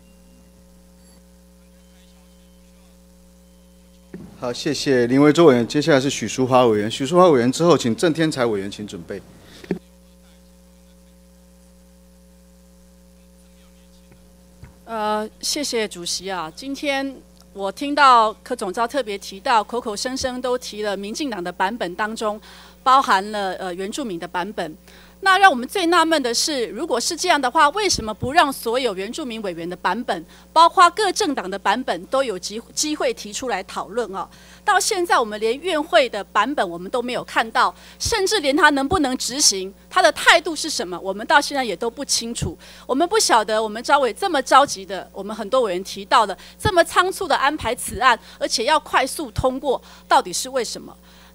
好，谢谢林维洲委员。接下来是许淑华委员，许淑华委员之后，请郑天才委员请准备。 呃，谢谢主席啊。今天我听到柯总召特别提到，口口声声都提了民进党的版本当中，包含了呃原住民的版本。那让我们最纳闷的是，如果是这样的话，为什么不让所有原住民委员的版本，包括各政党的版本，都有机机会提出来讨论啊？到现在我们连院会的版本我们都没有看到，甚至连他能不能执行，他的态度是什么，我们到现在也都不清楚。我们不晓得我们召委这么着急的，我们很多委员提到的这么仓促的安排此案，而且要快速通过，到底是为什么？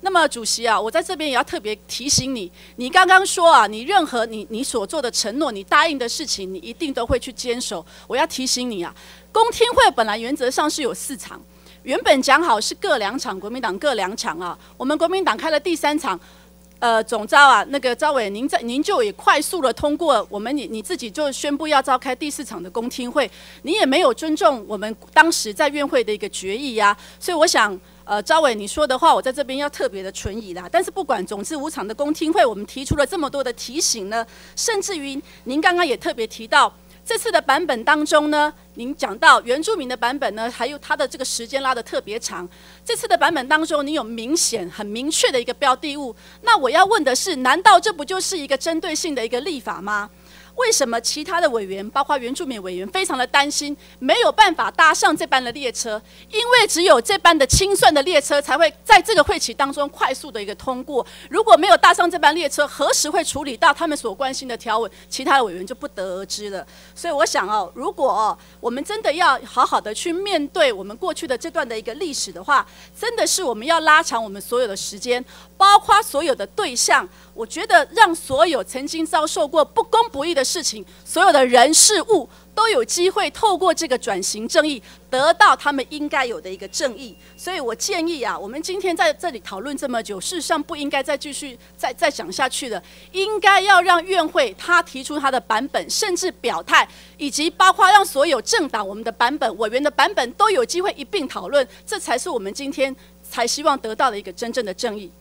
那么主席啊，我在这边也要特别提醒你，你刚刚说啊，你任何你你所做的承诺，你答应的事情，你一定都会去坚守。我要提醒你啊，公听会本来原则上是有四场，原本讲好是各两场，国民党各两场啊，我们国民党开了第三场。呃，总召啊，那个召委，您在您就也快速的通过，我们你你自己就宣布要召开第四场的公听会，你也没有尊重我们当时在院会的一个决议呀、啊，所以我想，呃，召委你说的话，我在这边要特别的存疑啦。但是不管，总之五场的公听会，我们提出了这么多的提醒呢，甚至于您刚刚也特别提到。这次的版本当中呢，您讲到原住民的版本呢，还有它的这个时间拉得特别长。这次的版本当中，你有明显、很明确的一个标的物。那我要问的是，难道这不就是一个针对性的一个立法吗？为什么其他的委员，包括原住民委员，非常的担心，没有办法搭上这班的列车？因为只有这班的清算的列车才会在这个会期当中快速的一个通过。如果没有搭上这班列车，何时会处理到他们所关心的条文？其他的委员就不得而知了。所以我想哦，如果哦我们真的要好好的去面对我们过去的这段的一个历史的话，真的是我们要拉长我们所有的时间，包括所有的对象。我觉得让所有曾经遭受过不公不义的事情，所有的人事物都有机会透过这个转型正义得到他们应该有的一个正义。所以我建议啊，我们今天在这里讨论这么久，事实上不应该再继续再再讲下去了，应该要让院会他提出他的版本，甚至表态，以及包括让所有政党我们的版本、委员的版本都有机会一并讨论，这才是我们今天才希望得到的一个真正的正义。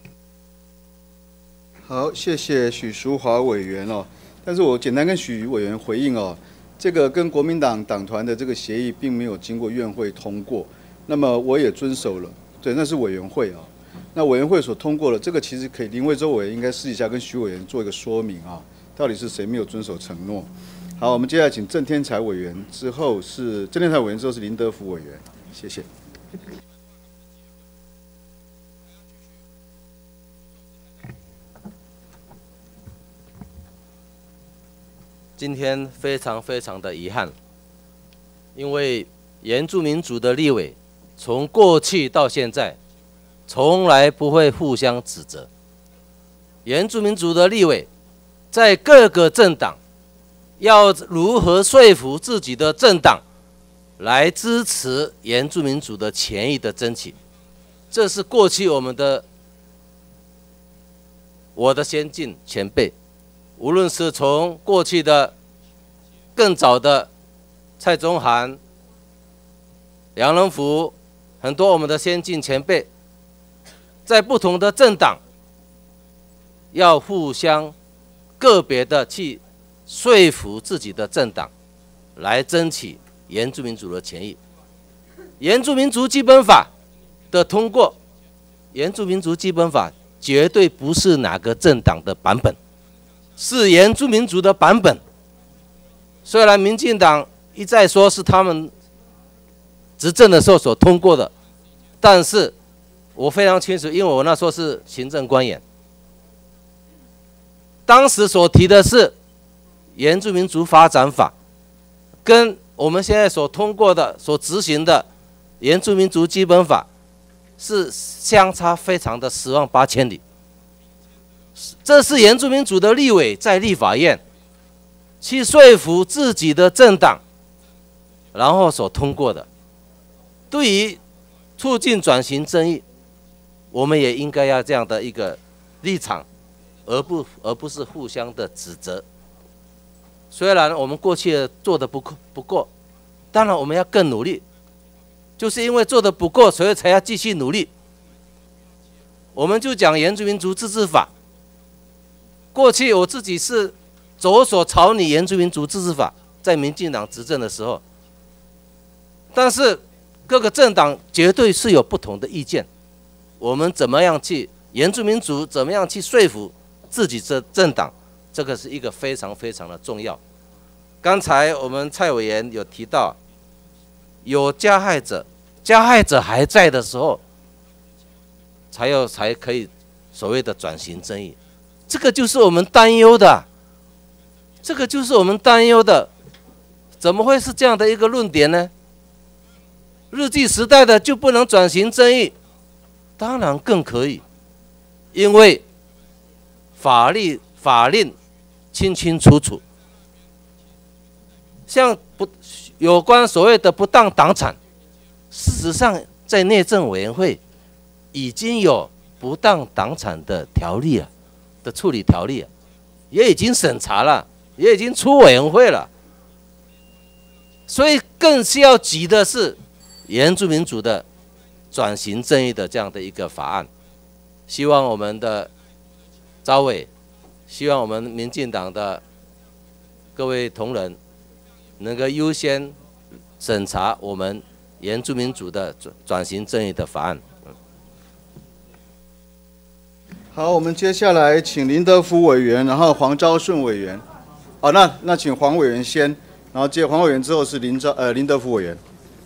好，谢谢许淑华委员哦。但是我简单跟许委员回应哦，这个跟国民党党团的这个协议并没有经过院会通过，那么我也遵守了，对，那是委员会啊。那委员会所通过了，这个其实可以林为洲委员应该私底下跟许委员做一个说明啊，到底是谁没有遵守承诺。好，我们接下来请郑天才委员，之后是郑天才委员，之后是林德福委员，谢谢。 今天非常非常的遗憾，因为原住民族的立委从过去到现在，从来不会互相指责。原住民族的立委在各个政党要如何说服自己的政党来支持原住民族的权益的争取，这是过去我们的我的先进前辈。无论是从过去的更早的蔡宗涵、杨仁福，很多我们的先进前辈，在不同的政党要互相个别的去说服自己的政党，来争取原住民族的权益。原住民族基本法的通过，原住民族基本法绝对不是哪个政党的版本，是原住民族的版本。虽然民进党一再说是他们执政的时候所通过的，但是我非常清楚，因为我那时候是行政官员，当时所提的是原住民族发展法，跟我们现在所通过的、所执行的原住民族基本法是相差非常的十万八千里。这是原住民族的立委在立法院去说服自己的政党，然后所通过的。对于促进转型正义，我们也应该要这样的一个立场，而不而不是互相的指责。虽然我们过去做的不够不够，当然我们要更努力，就是因为做的不够，所以才要继续努力。我们就讲原住民族自治法，过去我自己是着手草拟原住民族自治法，在民进党执政的时候，但是各个政党绝对是有不同的意见。我们怎么样去原住民族怎么样去说服自己的政党，这个是一个非常非常的重要。刚才我们蔡委员有提到，有加害者，加害者还在的时候，才有才可以所谓的转型正义，这个就是我们担忧的，这个就是我们担忧的，怎么会是这样的一个论点呢？日据时代的就不能转型正义？当然更可以， 因为法律法令清清楚楚，像不有关所谓的不当党产，事实上在内政委员会已经有不当党产的条例了的处理条例了，也已经审查了，也已经出委员会了。所以更需要急的是原住民族的转型正义的这样的一个法案。希望我们的召委，希望我们民进党的各位同仁能够优先审查我们原住民族的转转型正义的法案。 好，我们接下来请林德福委员，然后黄昭顺委员。好，那那请黄委员先，然后接黄委员之后是林昭呃林德福委员。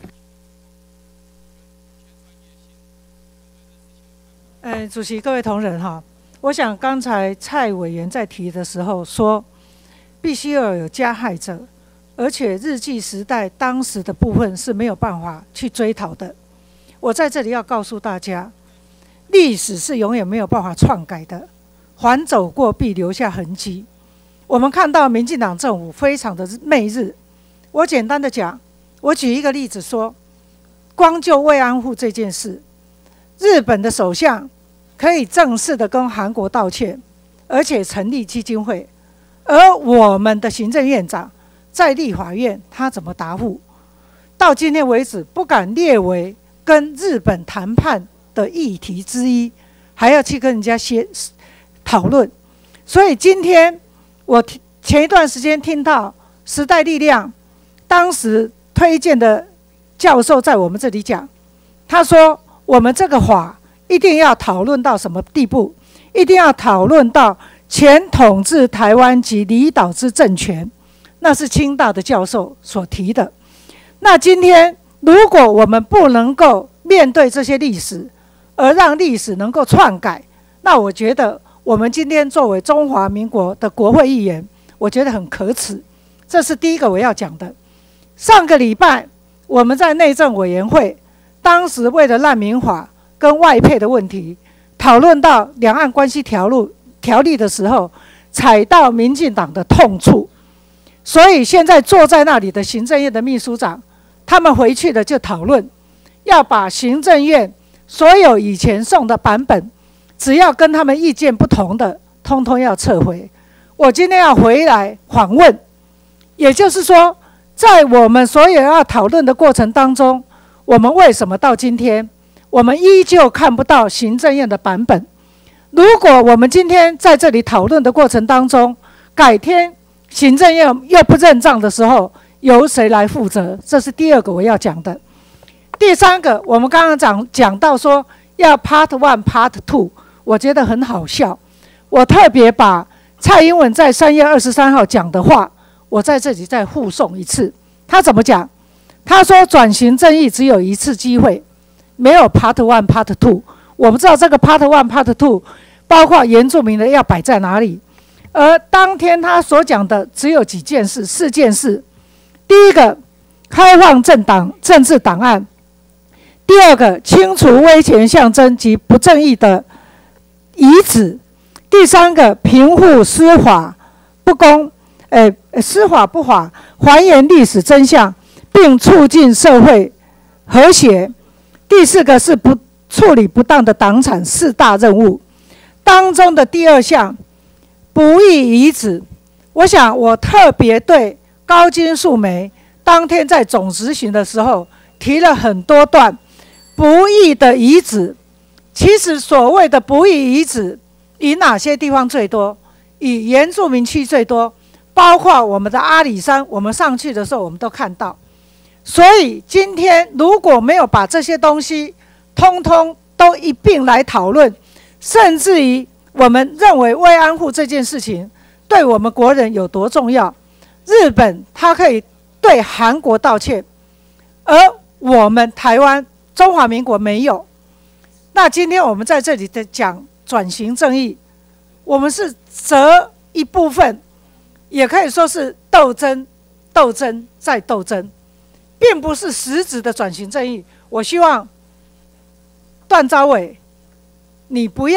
呃，主席、各位同仁哈，我想刚才蔡委员在提的时候说，必须要有加害者，而且日据时代当时的部分是没有办法去追讨的。我在这里要告诉大家，历史是永远没有办法篡改的，凡走过必留下痕迹。我们看到民进党政府非常的媚日，我简单的讲，我举一个例子说，光就慰安妇这件事，日本的首相可以正式的跟韩国道歉，而且成立基金会，而我们的行政院长在立法院他怎么答复？到今天为止不敢列为跟日本谈判的议题之一，还要去跟人家先讨论。所以今天我前一段时间听到时代力量当时推荐的教授在我们这里讲，他说我们这个法一定要讨论到什么地步？一定要讨论到前统治台湾及离岛之政权，那是清大的教授所提的。那今天如果我们不能够面对这些历史，而让历史能够篡改，那我觉得我们今天作为中华民国的国会议员，我觉得很可耻。这是第一个我要讲的。上个礼拜我们在内政委员会，当时为了难民法跟外配的问题，讨论到两岸关系条例条例的时候，踩到民进党的痛处。所以现在坐在那里的行政院的秘书长，他们回去了就讨论，要把行政院所有以前送的版本，只要跟他们意见不同的，通通要撤回。我今天要回来访问，也就是说，在我们所有要讨论的过程当中，我们为什么到今天，我们依旧看不到行政院的版本？如果我们今天在这里讨论的过程当中，改天行政院又不认账的时候，由谁来负责？这是第二个我要讲的。第三个，我们刚刚讲讲到说要 Part One、Part Two， 我觉得很好笑。我特别把蔡英文在三月二十三号讲的话，我在这里再附送一次。他怎么讲？他说转型正义只有一次机会，没有 Part One、Part Two。我不知道这个 Part One、Part Two 包括原住民的要摆在哪里。而当天他所讲的只有几件事，四件事。第一个，开放政党政治档案；第二个，清除威权象征及不正义的遗址；第三个，平复司法不公，呃，司法不法，还原历史真相，并促进社会和谐；第四个是不处理不当的党产四大任务当中的第二项。不义遗址，我想我特别对高金素梅当天在总执行的时候提了很多段不义的遗址。其实所谓的不义遗址，以哪些地方最多？以原住民区最多，包括我们的阿里山，我们上去的时候我们都看到。所以今天如果没有把这些东西通通都一并来讨论，甚至于我们认为慰安妇这件事情对我们国人有多重要？日本它可以对韩国道歉，而我们台湾中华民国没有。那今天我们在这里的讲转型正义，我们是择一部分，也可以说是斗争、斗争再斗争，并不是实质的转型正义。我希望段召委，你不要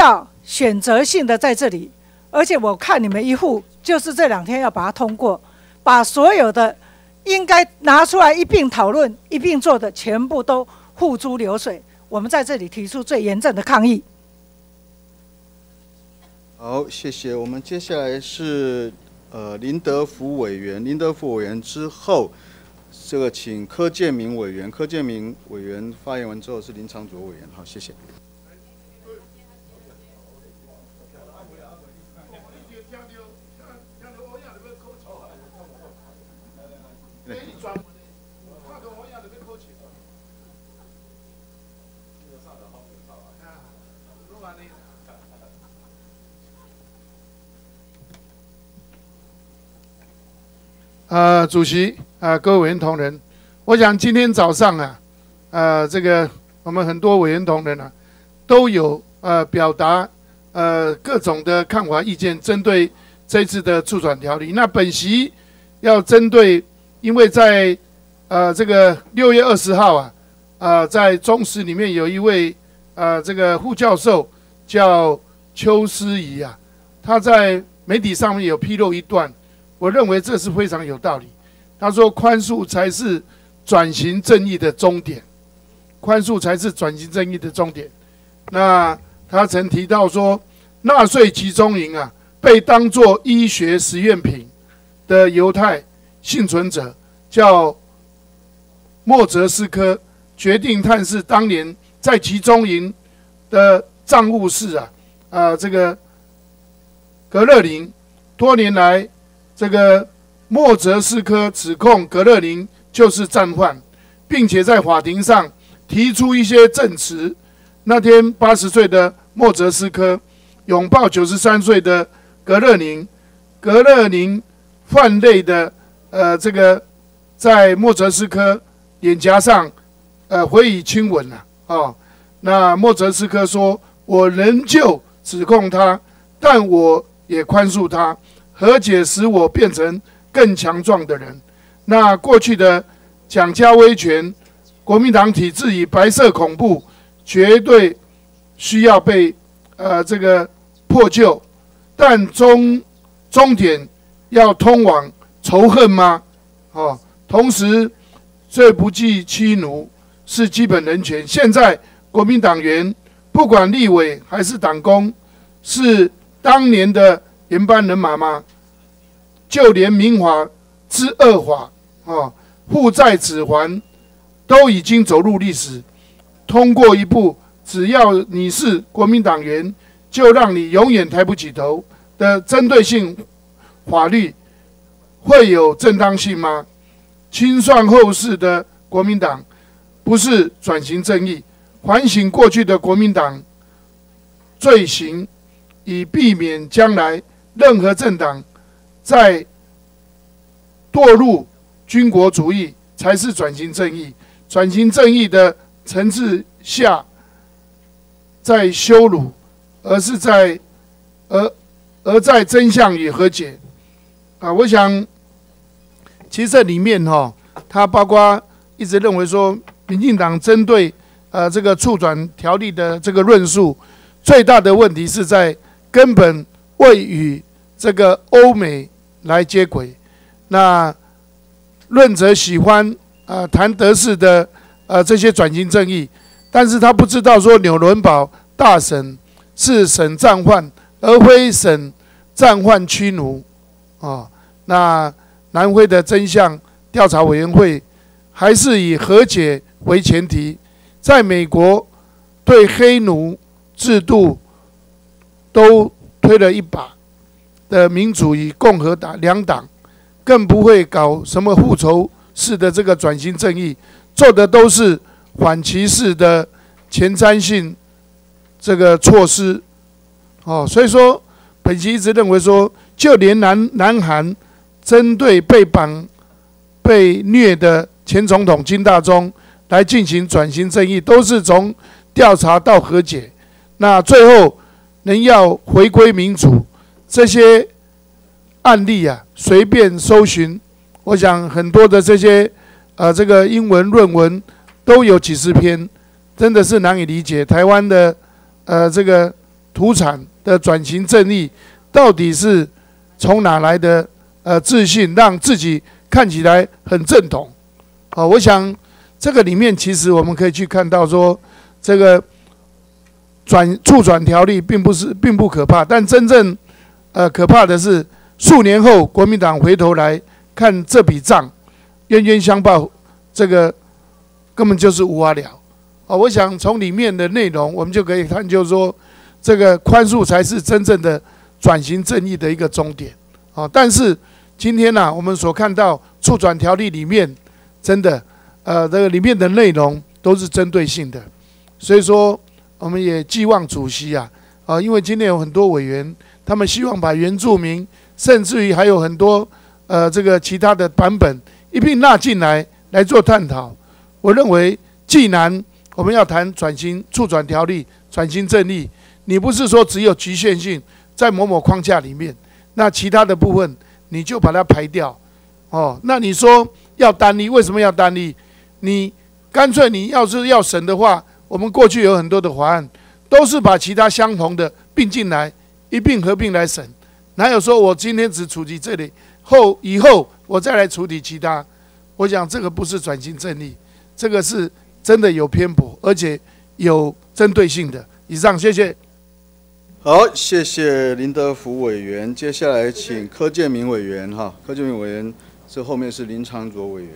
选择性的在这里，而且我看你们一户就是这两天要把它通过，把所有的应该拿出来一并讨论、一并做的全部都付诸流水。我们在这里提出最严正的抗议。 好，谢谢。我们接下来是呃林德福委员，林德福委员之后，这个请柯建明委员，柯建明委员发言完之后是林长佐委员。好，谢谢。 呃，主席啊、呃，各位委员同仁，我想今天早上啊，呃，这个我们很多委员同仁啊，都有呃表达呃各种的看法意见，针对这次的促转条例。那本席要针对，因为在呃这个六月二十号啊，呃在中时里面有一位呃这个副教授叫邱思怡啊，他在媒体上面有披露一段。我认为这是非常有道理。他说：“宽恕才是转型正义的终点，宽恕才是转型正义的终点。”那他曾提到说，纳粹集中营啊，被当作医学实验品的犹太幸存者叫莫泽斯科，决定探视当年在集中营的账务室啊，啊、呃，这个格勒林多年来。这个莫泽斯科指控格勒林就是战犯，并且在法庭上提出一些证词。那天八十岁的莫泽斯科拥抱九十三岁的格勒林，格勒林泛泪的呃这个在莫泽斯科脸颊上呃回以亲吻了啊、哦。那莫泽斯科说：“我仍旧指控他，但我也宽恕他。”和解使我变成更强壮的人。那过去的蒋家威权、国民党体制以白色恐怖，绝对需要被呃这个破旧，但终终点要通往仇恨吗？哦，同时最不计欺奴是基本人权。现在国民党员不管立委还是党工，是当年的原班人马吗？就连民法之恶法啊，负债子还，都已经走入历史。通过一部只要你是国民党员，就让你永远抬不起头的针对性法律，会有正当性吗？清算后世的国民党，不是转型正义，反省过去的国民党罪行，以避免将来任何政党在堕入军国主义，才是转型正义。转型正义的层次下，在羞辱，而是在而而在真相与和解。啊，我想，其实这里面哈、哦，他包括一直认为说，民进党针对呃这个促转条例的这个论述，最大的问题是在根本未与这个欧美来接轨。那论者喜欢啊、呃、谈德式的呃这些转型正义，但是他不知道说纽伦堡大审是审战犯，而非审战犯驱奴啊、哦。那南非的真相调查委员会还是以和解为前提，在美国对黑奴制度都推了一把的民主与共和党两党。更不会搞什么复仇式的这个转型正义，做的都是反歧视的前瞻性这个措施，哦，所以说本席一直认为说，就连南南韩针对被绑、被虐的前总统金大中来进行转型正义，都是从调查到和解，那最后能要回归民主，这些案例啊，随便搜寻，我想很多的这些呃这个英文论文都有几十篇，真的是难以理解。台湾的呃这个土产的转型正义，到底是从哪来的呃自信，让自己看起来很正统？啊，我想这个里面其实我们可以去看到说，这个转促转条例并不是并不可怕，但真正呃可怕的是数年后国民党回头来看这笔账，冤冤相报，这个根本就是无法了。啊，我想从里面的内容，我们就可以探究说，这个宽恕才是真正的转型正义的一个终点。啊，但是今天呢、啊，我们所看到促转条例里面，真的，呃，这个里面的内容都是针对性的，所以说我们也寄望主席啊，啊，因为今天有很多委员，他们希望把原住民，甚至于还有很多呃这个其他的版本一并纳进来来做探讨。我认为，既然我们要谈转型促转条例、转型正义，你不是说只有局限性在某某框架里面，那其他的部分你就把它排掉，哦，那你说要单立，为什么要单立？你干脆你要是要审的话，我们过去有很多的法案，都是把其他相同的并进来，一并合并来审，哪有说我今天只处理这里，后以后我再来处理其他？我想这个不是转型正义，这个是真的有偏颇，而且有针对性的。以上，谢谢。 好，谢谢林德福委员。接下来请柯建铭委员哈，柯建铭委员，这后面是林长佐委员。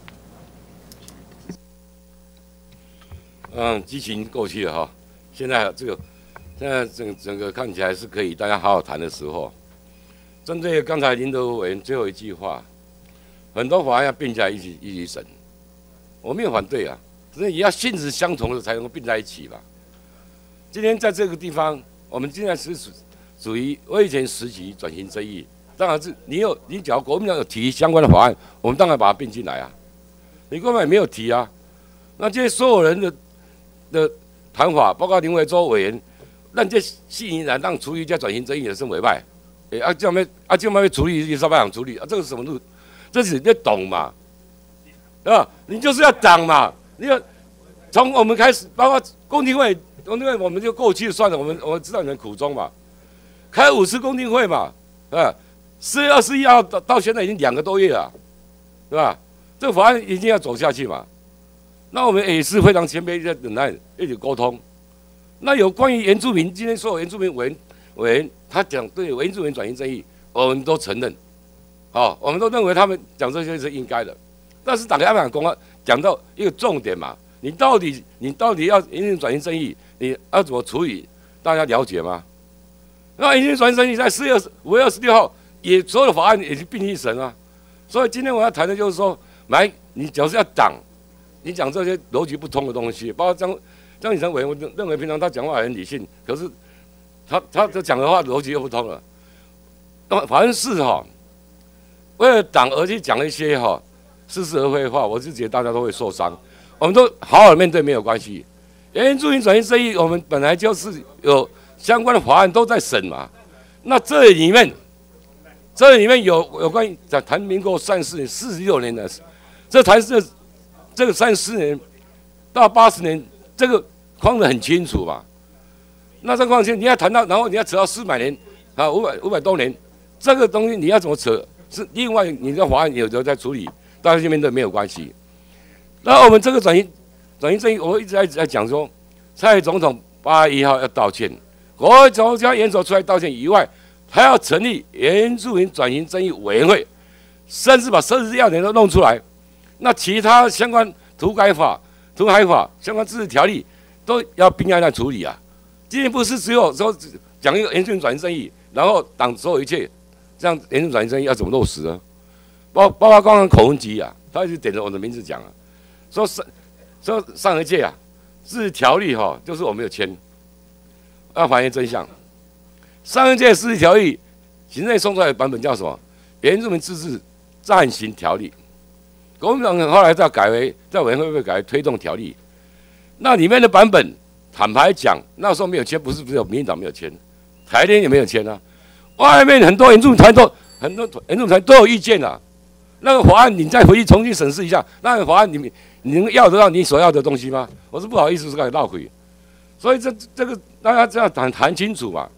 嗯，激情过去了哈，现在这个现在整整个看起来是可以大家好好谈的时候。针对刚才林德福委员最后一句话，很多法案要并起来一起一起审，我没有反对啊，只是也要性质相同的才能够并在一起吧。今天在这个地方，我们现在是属属于威权时期转型正义，当然是你有你只要国民党有提相关的法案，我们当然把它并进来啊。你根本没有提啊，那这些所有人的的谈法，包括林维洲委员，咱这四年来让处理这转型正义的是委派，诶啊，这么啊这么处理，上班想处理啊，这个什么路？这是你懂嘛？对吧？你就是要党嘛，你要从我们开始，包括公听会。公听会我们就过去算了，我们我们知道你们苦衷嘛，开五次公听会嘛，啊，四月二十一号到到现在已经两个多月了，对吧？这个法案一定要走下去嘛。那我们也是非常谦卑在等待一起沟通。那有关于原住民，今天所有原住民委员委员他讲对原住民转型正义，我们都承认，好、哦，我们都认为他们讲这些是应该的。但是打开安公啊，讲到一个重点嘛，你到底你到底要原住民转型正义？你要怎么处理？大家了解吗？那已经转型正义在四月五月二十六号也所有的法案也是并进审啊。所以今天我要谈的就是说，来，你只要是要党，你讲这些逻辑不通的东西，包括张张启成委员，我认为平常他讲话很理性，可是他他他讲的话逻辑又不通了。那反正是哈，为了党而去讲一些哈似是而非的话，我是觉得大家都会受伤。我们都好好面对没有关系。原住民转型正义，我们本来就是有相关的法案都在审嘛。那这里面，这里面有有关于谈民国三十年、四十六年的，这谈这这个三十年到八十年，这个框得很清楚嘛。那这框清，你要谈到，然后你要扯到四百年啊，五百五百多年，这个东西你要怎么扯？是另外你的法案有的在处理，大家这边都没有关系。那我们这个转型。转型正义，我一直在在讲说，蔡总统八月一号要道歉，国国家元首出来道歉以外，还要成立原住民转型正义委员会，甚至把设置要点都弄出来。那其他相关土改法、土海法相关自治条例都要并在那处理啊。今天不是只有说讲一个原住民转型正义，然后挡所有一切，这样原住民转型正义要怎么落实呢？包包括刚刚口文局啊，他就点着我的名字讲啊，说是。说上一届啊，自治条例哈、哦，就是我没有签，要还原真相。上一届自治条例，行政送出来的版本叫什么？原住民自治暂行条例。国民党后来再改为在委员会被改为推动条例。那里面的版本，坦白讲，那时候没有签，不是只有民进党没有签，台联也没有签啊。外面很多原住民团都很多原住民团都有意见啊。那个法案你再回去重新审视一下，那个法案你你能要得到你所要的东西吗？我是不好意思是给闹鬼，所以这这个大家这样谈谈清楚嘛。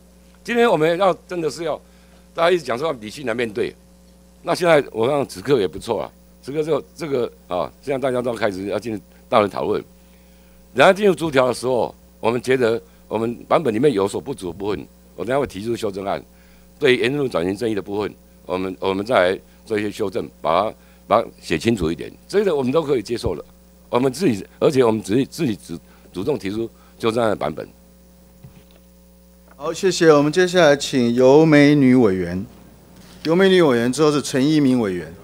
今天我们要真的是要大家一直讲说要理性来面对。那现在我看此刻也不错啊，此刻这个这个啊，现在大家都开始要进入大人讨论。然后进入逐条的时候，我们觉得我们版本里面有所不足的部分，我等下会提出修正案。对原住民转型正义的部分，我们我们再来做一些修正，把它把它写清楚一点，这个我们都可以接受了。我们自己，而且我们自己自己主主动提出修正案的版本。 好，谢谢。我们接下来请尤美女委员，尤美女委员之后是陈一鸣委员。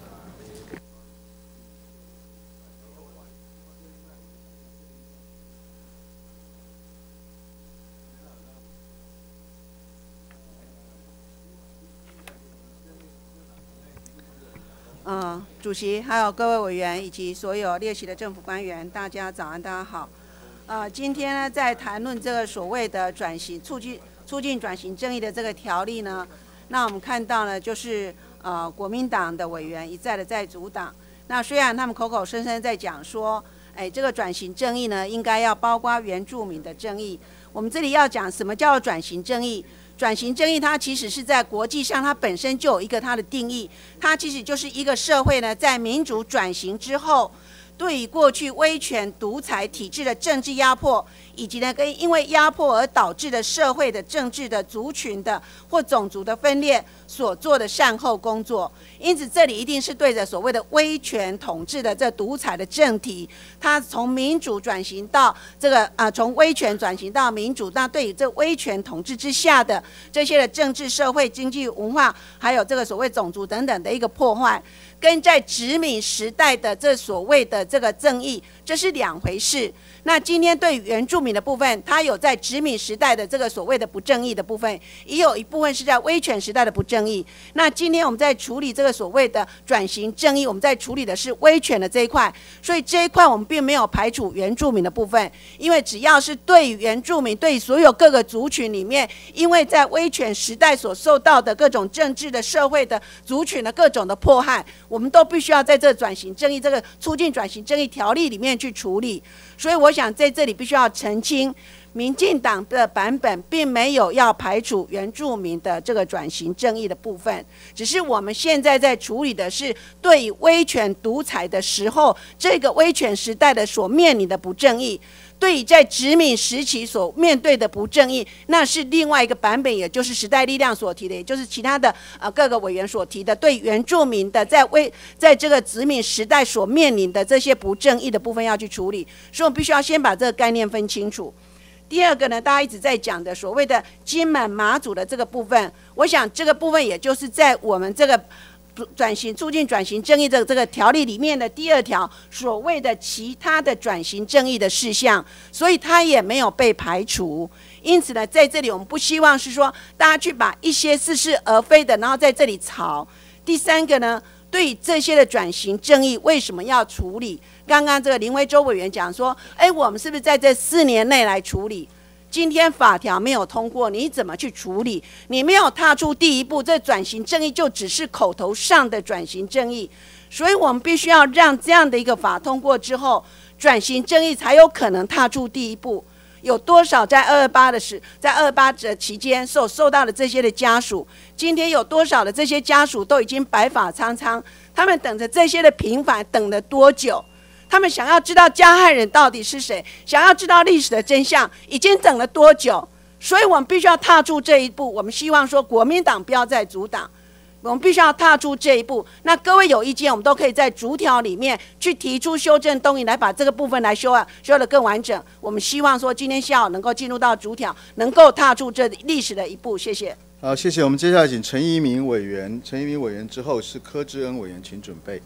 嗯，主席，还有各位委员以及所有列席的政府官员，大家早安，大家好。呃，今天呢，在谈论这个所谓的转型促进促进转型正义的这个条例呢，那我们看到呢，就是呃国民党的委员一再的在阻挡。那虽然他们口口声声在讲说，哎，这个转型正义呢，应该要包括原住民的正义。我们这里要讲什么叫转型正义？转型正义它其实是在国际上，它本身就有一个它的定义，它其实就是一个社会呢，在民主转型之后，对于过去威权独裁体制的政治压迫，以及呢跟因为压迫而导致的社会的政治的族群的或种族的分裂所做的善后工作。因此这里一定是对着所谓的威权统治的这独裁的政体，它从民主转型到这个啊、呃，从威权转型到民主，那对于这威权统治之下的这些的政治、社会、经济、文化，还有这个所谓种族等等的一个破坏，跟在殖民时代的这所谓的这个正义，这是两回事。那今天对原住民的部分，它有在殖民时代的这个所谓的不正义的部分，也有一部分是在威权时代的不正义。那今天我们在处理这个所谓的转型正义，我们在处理的是威权的这一块，所以这一块我们并没有排除原住民的部分，因为只要是对于原住民，对于所有各个族群里面，因为在威权时代所受到的各种政治的、社会的、族群的各种的迫害，我们都必须要在这转型正义这个促进转型正义条例里面去处理。所以我想在这里必须要澄清，民进党的版本并没有要排除原住民的这个转型正义的部分，只是我们现在在处理的是对威权独裁的时候，这个威权时代的所面临的不正义，对于在殖民时期所面对的不正义，那是另外一个版本，也就是时代力量所提的，也就是其他的呃各个委员所提的，对原住民的在威在这个殖民时代所面临的这些不正义的部分要去处理，所以我们必须要先把这个概念分清楚。第二个呢，大家一直在讲的所谓的金门马祖的这个部分，我想这个部分也就是在我们这个转型促进转型正义的这个条例里面的第二条所谓的其他的转型正义的事项，所以它也没有被排除。因此呢，在这里我们不希望是说大家去把一些似是而非的，然后在这里吵。第三个呢，对于这些的转型正义为什么要处理？刚刚这个林威洲委员讲说，哎，我们是不是在这四年内来处理？今天法条没有通过，你怎么去处理？你没有踏出第一步，这转型正义就只是口头上的转型正义。所以我们必须要让这样的一个法通过之后，转型正义才有可能踏出第一步。有多少在二二八的时，在二二八的期间受受到的这些的家属，今天有多少的这些家属都已经白发苍苍，他们等着这些的平反等了多久？他们想要知道加害人到底是谁，想要知道历史的真相，已经等了多久？所以我们必须要踏出这一步。我们希望说国民党不要再阻挡，我们必须要踏出这一步。那各位有意见，我们都可以在逐条里面去提出修正动议，来把这个部分来修啊，修得更完整。我们希望说今天下午能够进入到逐条，能够踏出这历史的一步。谢谢。 好，谢谢。我们接下来请陈一鸣委员，陈一鸣委员之后是柯志恩委员，请准备。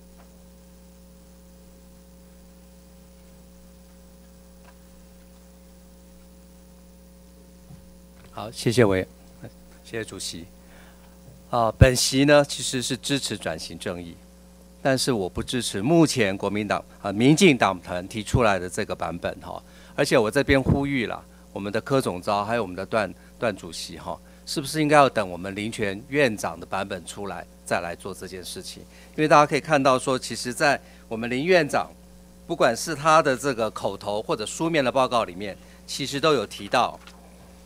好，谢谢委员，谢谢主席。啊、呃，本席呢其实是支持转型正义，但是我不支持目前国民党啊、民进党团提出来的这个版本哈。而且我这边呼吁了我们的柯总召还有我们的段段主席哈，是不是应该要等我们林权院长的版本出来再来做这件事情？因为大家可以看到说，其实在我们林院长，不管是他的这个口头或者书面的报告里面，其实都有提到。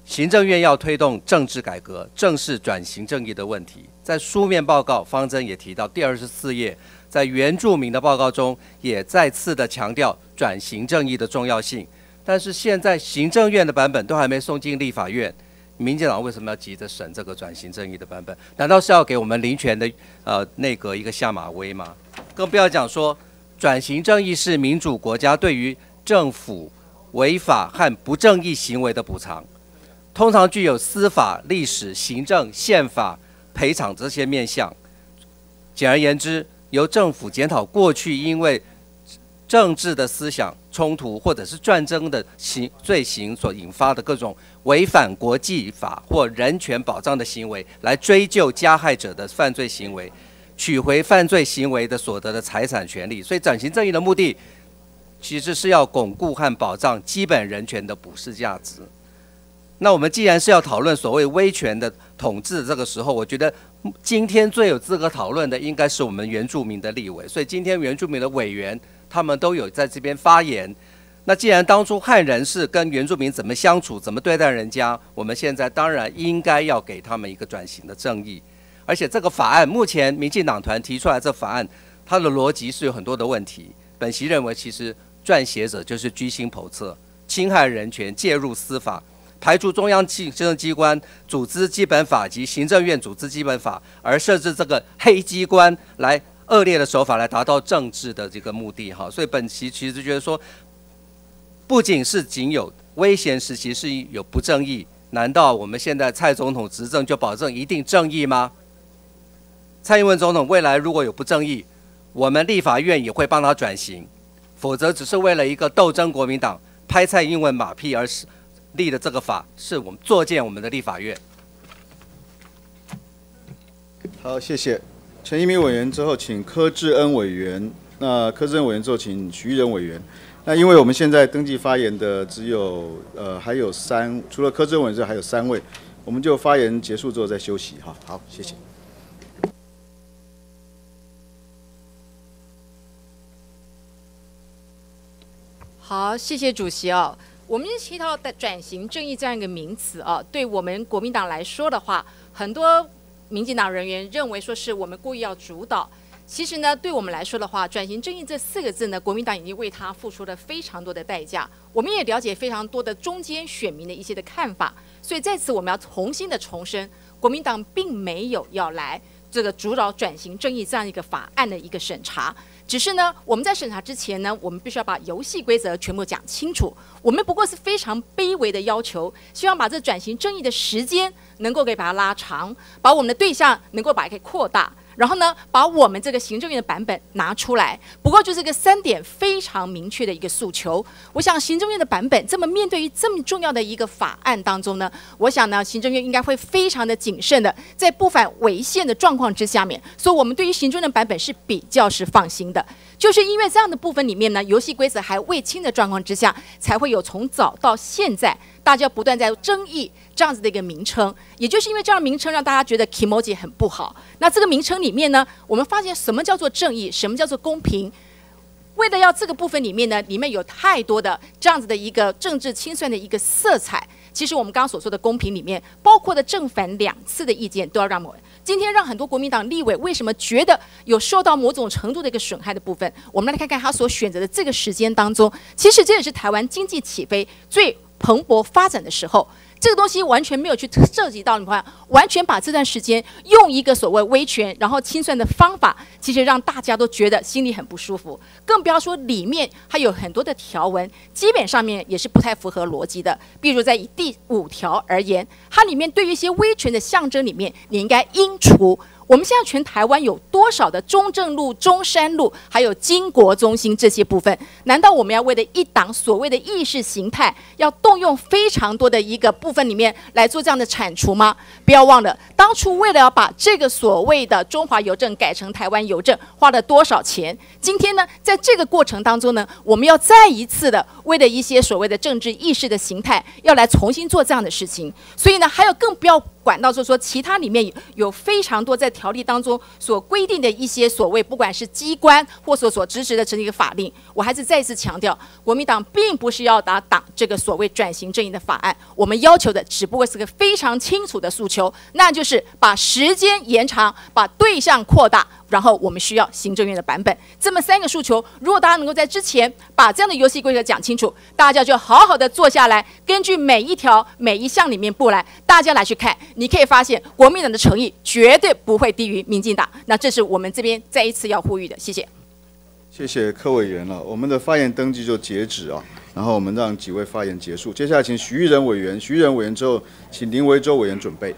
行政院要推动政治改革，正视转型正义的问题。在书面报告方针也提到，第二十四页，在原住民的报告中也再次的强调转型正义的重要性。但是现在行政院的版本都还没送进立法院，民进党为什么要急着审这个转型正义的版本？难道是要给我们林权的呃内阁一个下马威吗？更不要讲说转型正义是民主国家对于政府违法和不正义行为的补偿，通常具有司法、历史、行政、宪法、赔偿这些面向。简而言之，由政府检讨过去因为政治的思想冲突或者是战争的行罪行所引发的各种违反国际法或人权保障的行为，来追究加害者的犯罪行为，取回犯罪行为的所得的财产权利。所以转型正义的目的其实是要巩固和保障基本人权的普世价值。那我们既然是要讨论所谓威权的统治的这个时候，我觉得今天最有资格讨论的应该是我们原住民的立委。所以今天原住民的委员他们都有在这边发言。那既然当初汉人是跟原住民怎么相处，怎么对待人家，我们现在当然应该要给他们一个转型的正义。而且这个法案目前民进党团提出来这法案，它的逻辑是有很多的问题。本席认为，其实撰写者就是居心叵测，侵害人权，介入司法，排除中央行政机关组织基本法及行政院组织基本法，而设置这个黑机关来恶劣的手法来达到政治的这个目的哈。所以本席其实觉得说，不仅是仅有危险时期是有不正义，难道我们现在蔡总统执政就保证一定正义吗？蔡英文总统未来如果有不正义，我们立法院也会帮他转型，否则只是为了一个斗争国民党拍蔡英文马屁而立的这个法，是我们作践我们的立法院。 好，谢谢陈一鸣委员。之后请柯志恩委员，那柯志恩委员之后请徐仁委员。那因为我们现在登记发言的只有呃还有三，除了柯志恩委员之外还有三位，我们就发言结束之后再休息哈。好，谢谢。 好，谢谢主席哦。我们提到的转型正义这样一个名词啊，对我们国民党来说的话，很多民进党人员认为说是我们故意要主导。其实呢，对我们来说的话，转型正义这四个字呢，国民党已经为它付出了非常多的代价。我们也了解非常多的中间选民的一些的看法，所以在此我们要重新的重申，国民党并没有要来这个主导转型正义这样一个法案的一个审查。只是呢，我们在审查之前呢，我们必须要把游戏规则全部讲清楚。我们不过是非常卑微的要求，希望把这转型正义的时间能够给把它拉长，把我们的对象能够把它给扩大，然后呢，把我们这个行政院的版本拿出来。不过就是个三点非常明确的一个诉求。我想行政院的版本这么面对于这么重要的一个法案当中呢，我想呢，行政院应该会非常的谨慎的，在不反违宪的状况之下面，所以我们对于行政院的版本是比较是放心的。就是因为这样的部分里面呢，游戏规则还未清的状况之下，才会有从早到现在大家不断在争议这样子的一个名称。也就是因为这样的名称让大家觉得 kimoji 很不好。那这个名称里面呢，我们发现什么叫做正义，什么叫做公平。为了要这个部分里面呢，里面有太多的这样子的一个政治清算的一个色彩。其实我们刚刚所说的公平里面，包括的正反两次的意见，都要让我们今天让很多国民党立委为什么觉得有受到某种程度的一个损害的部分，我们来看看他所选择的这个时间当中，其实这也是台湾经济起飞最蓬勃发展的时候。这个东西完全没有去涉及到，你看，完全把这段时间用一个所谓威权然后清算的方法，其实让大家都觉得心里很不舒服。更不要说里面还有很多的条文，基本上面也是不太符合逻辑的。比如在以第五条而言，它里面对于一些威权的象征里面，你应该应除。我们现在全台湾有多少的中正路、中山路，还有经国中心这些部分？难道我们要为了一党所谓的意识形态，要动用非常多的一个部分里面来做这样的铲除吗？不要忘了，当初为了要把这个所谓的中华邮政改成台湾邮政，花了多少钱？今天呢，在这个过程当中呢，我们要再一次的为了一些所谓的政治意识的形态，要来重新做这样的事情。所以呢，还有更不要管到说说其他里面有有非常多在条例当中所规定的一些所谓不管是机关或所所支持的这个法令，我还是再次强调，国民党并不是要打挡这个所谓转型正义的法案，我们要求的只不过是个非常清楚的诉求，那就是把时间延长，把对象扩大。然后我们需要行政院的版本，这么三个诉求，如果大家能够在之前把这样的游戏规则讲清楚，大家就好好的坐下来，根据每一条每一项里面步来，大家来去看，你可以发现国民党的诚意绝对不会低于民进党。那这是我们这边再一次要呼吁的，谢谢。 谢谢柯委员了，我们的发言登记就截止啊，然后我们让几位发言结束，接下来请徐玉仁委员，徐玉仁委员之后，请林维洲委员准备。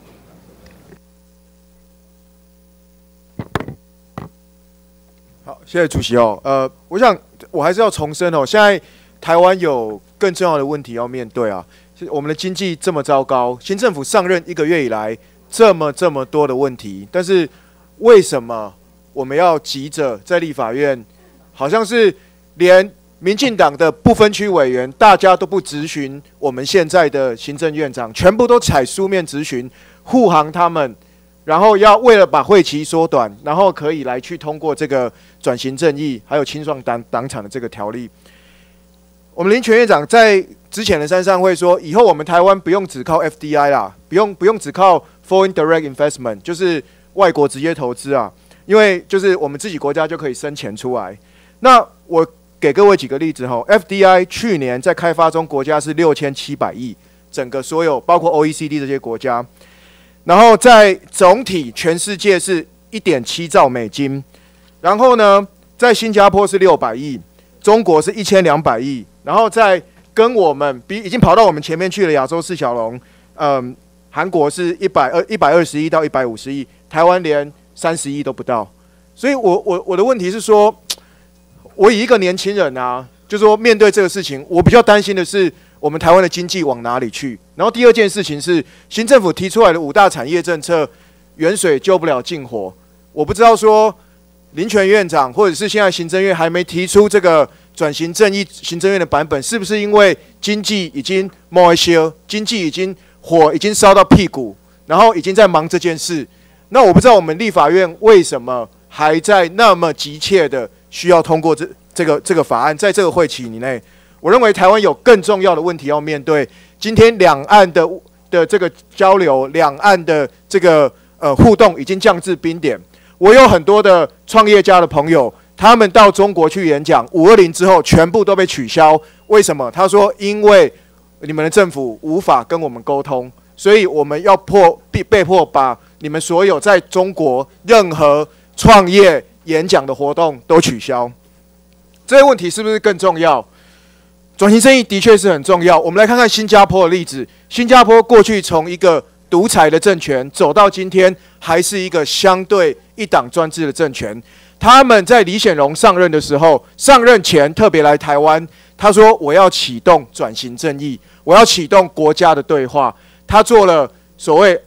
好，谢谢主席哦。呃，我想我还是要重申哦，现在台湾有更重要的问题要面对啊。我们的经济这么糟糕，新政府上任一个月以来，这么这么多的问题，但是为什么我们要急着在立法院，好像是连民进党的不分区委员，大家都不质询我们现在的行政院长，全部都采书面质询，护航他们。然后要为了把会期缩短，然后可以来去通过这个转型正义，还有清创党党产的这个条例。我们林全院长在之前的山上会说，以后我们台湾不用只靠 F D I 啦，不用不用只靠 Foreign Direct Investment， 就是外国直接投资啊，因为就是我们自己国家就可以生钱出来。那我给各位几个例子哈 ，F D I 去年在开发中国家是六千七百亿，整个所有包括 O E C D 这些国家。然后在总体全世界是 一点七兆美金，然后呢，在新加坡是六百亿，中国是一千两百亿，然后在跟我们比已经跑到我们前面去了亚洲四小龙，嗯，韩国是一百二一百二十亿到一百五十亿，台湾连三十亿都不到，所以我我我的问题是说，我以一个年轻人啊，就说面对这个事情，我比较担心的是我们台湾的经济往哪里去。然后第二件事情是，新政府提出来的五大产业政策，远水救不了近火。我不知道说林全院长或者是现在行政院还没提出这个转型正义行政院的版本，是不是因为经济已经冒一些，经济已经火已经烧到屁股，然后已经在忙这件事？那我不知道我们立法院为什么还在那么急切的需要通过这这个这个法案，在这个会期以内。我认为台湾有更重要的问题要面对。今天两岸的的这个交流，两岸的这个呃互动已经降至冰点。我有很多的创业家的朋友，他们到中国去演讲，五二零之后全部都被取消。为什么？他说因为你们的政府无法跟我们沟通，所以我们要迫被被迫把你们所有在中国任何创业演讲的活动都取消。这个问题是不是更重要？转型正义的确是很重要。我们来看看新加坡的例子。新加坡过去从一个独裁的政权走到今天，还是一个相对一党专制的政权。他们在李显荣上任的时候，上任前特别来台湾，他说我要启动转型正义，我要启动国家的对话。他做了所谓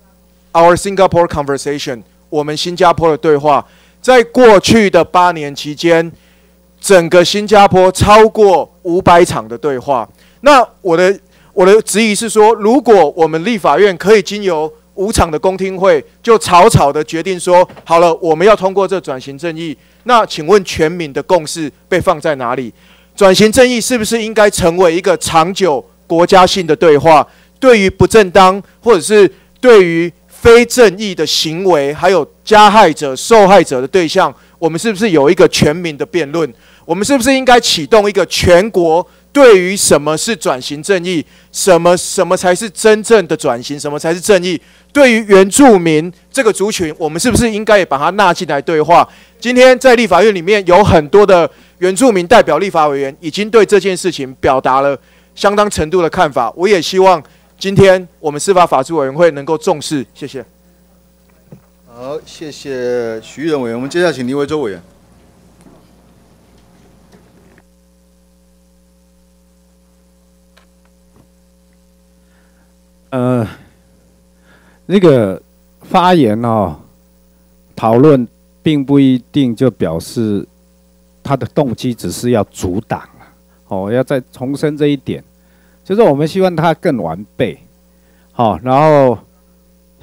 Our Singapore Conversation， 我们新加坡的对话。在过去的八年期间，整个新加坡超过五百场的对话。那我的我的质疑是说，如果我们立法院可以经由五场的公听会，就草草的决定说，好了，我们要通过这转型正义，那请问全民的共识被放在哪里？转型正义是不是应该成为一个长久国家性的对话？对于不正当或者是对于非正义的行为，还有加害者、受害者的对象，我们是不是有一个全民的辩论？我们是不是应该启动一个全国对于什么是转型正义，什么什么才是真正的转型，什么才是正义？对于原住民这个族群，我们是不是应该也把它纳进来对话？今天在立法院里面有很多的原住民代表立法委员已经对这件事情表达了相当程度的看法，我也希望今天我们司法法制委员会能够重视。谢谢。 好，谢谢徐玉仁委员。我们接下来请林维洲委员。 呃，那个发言哦，讨论并不一定就表示他的动机只是要阻挡哦，要再重申这一点，就是我们希望他更完备，好、哦，然后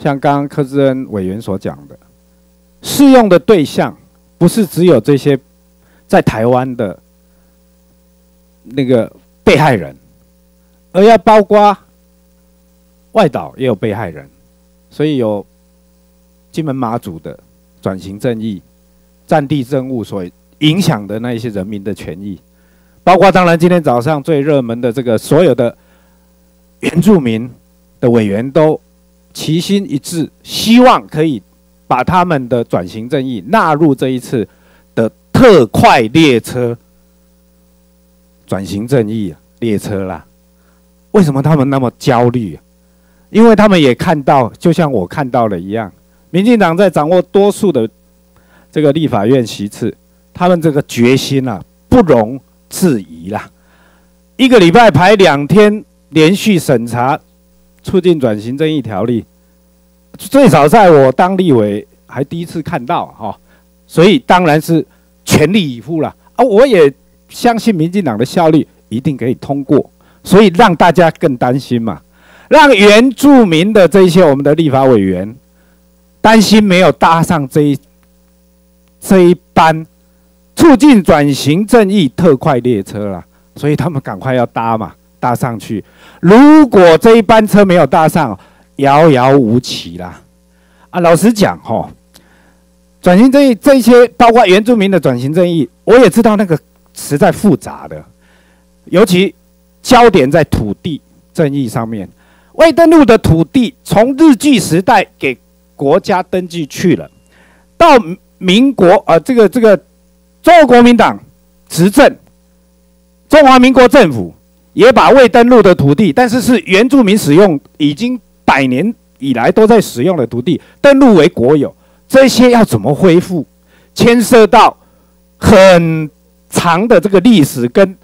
像刚刚柯志恩委员所讲的，适用的对象不是只有这些在台湾的那个被害人，而要包括外岛也有被害人，所以有金门马祖的转型正义、战地政务所影响的那一些人民的权益，包括当然今天早上最热门的这个所有的原住民的委员都齐心一致，希望可以把他们的转型正义纳入这一次的特快列车转型正义列车啦。为什么他们那么焦虑？因为他们也看到，就像我看到了一样，民进党在掌握多数的这个立法院席次，他们这个决心啊不容置疑啦。一个礼拜排两天连续审查促进转型正义条例，最少在我当立委还第一次看到哈、哦，所以当然是全力以赴啦。啊，我也相信民进党的效率一定可以通过，所以让大家更担心嘛，让原住民的这些我们的立法委员担心没有搭上这一这一班促进转型正义特快列车啦，所以他们赶快要搭嘛，搭上去。如果这一班车没有搭上，遥遥无期啦。啊，老实讲哈，转型正义这些包括原住民的转型正义，我也知道那个实在复杂的，尤其焦点在土地正义上面。未登录的土地从日据时代给国家登记去了，到民国呃这个这个中国国民党执政，中华民国政府也把未登录的土地，但是是原住民使用已经百年以来都在使用的土地登录为国有，这些要怎么恢复，牵涉到很长的这个历史跟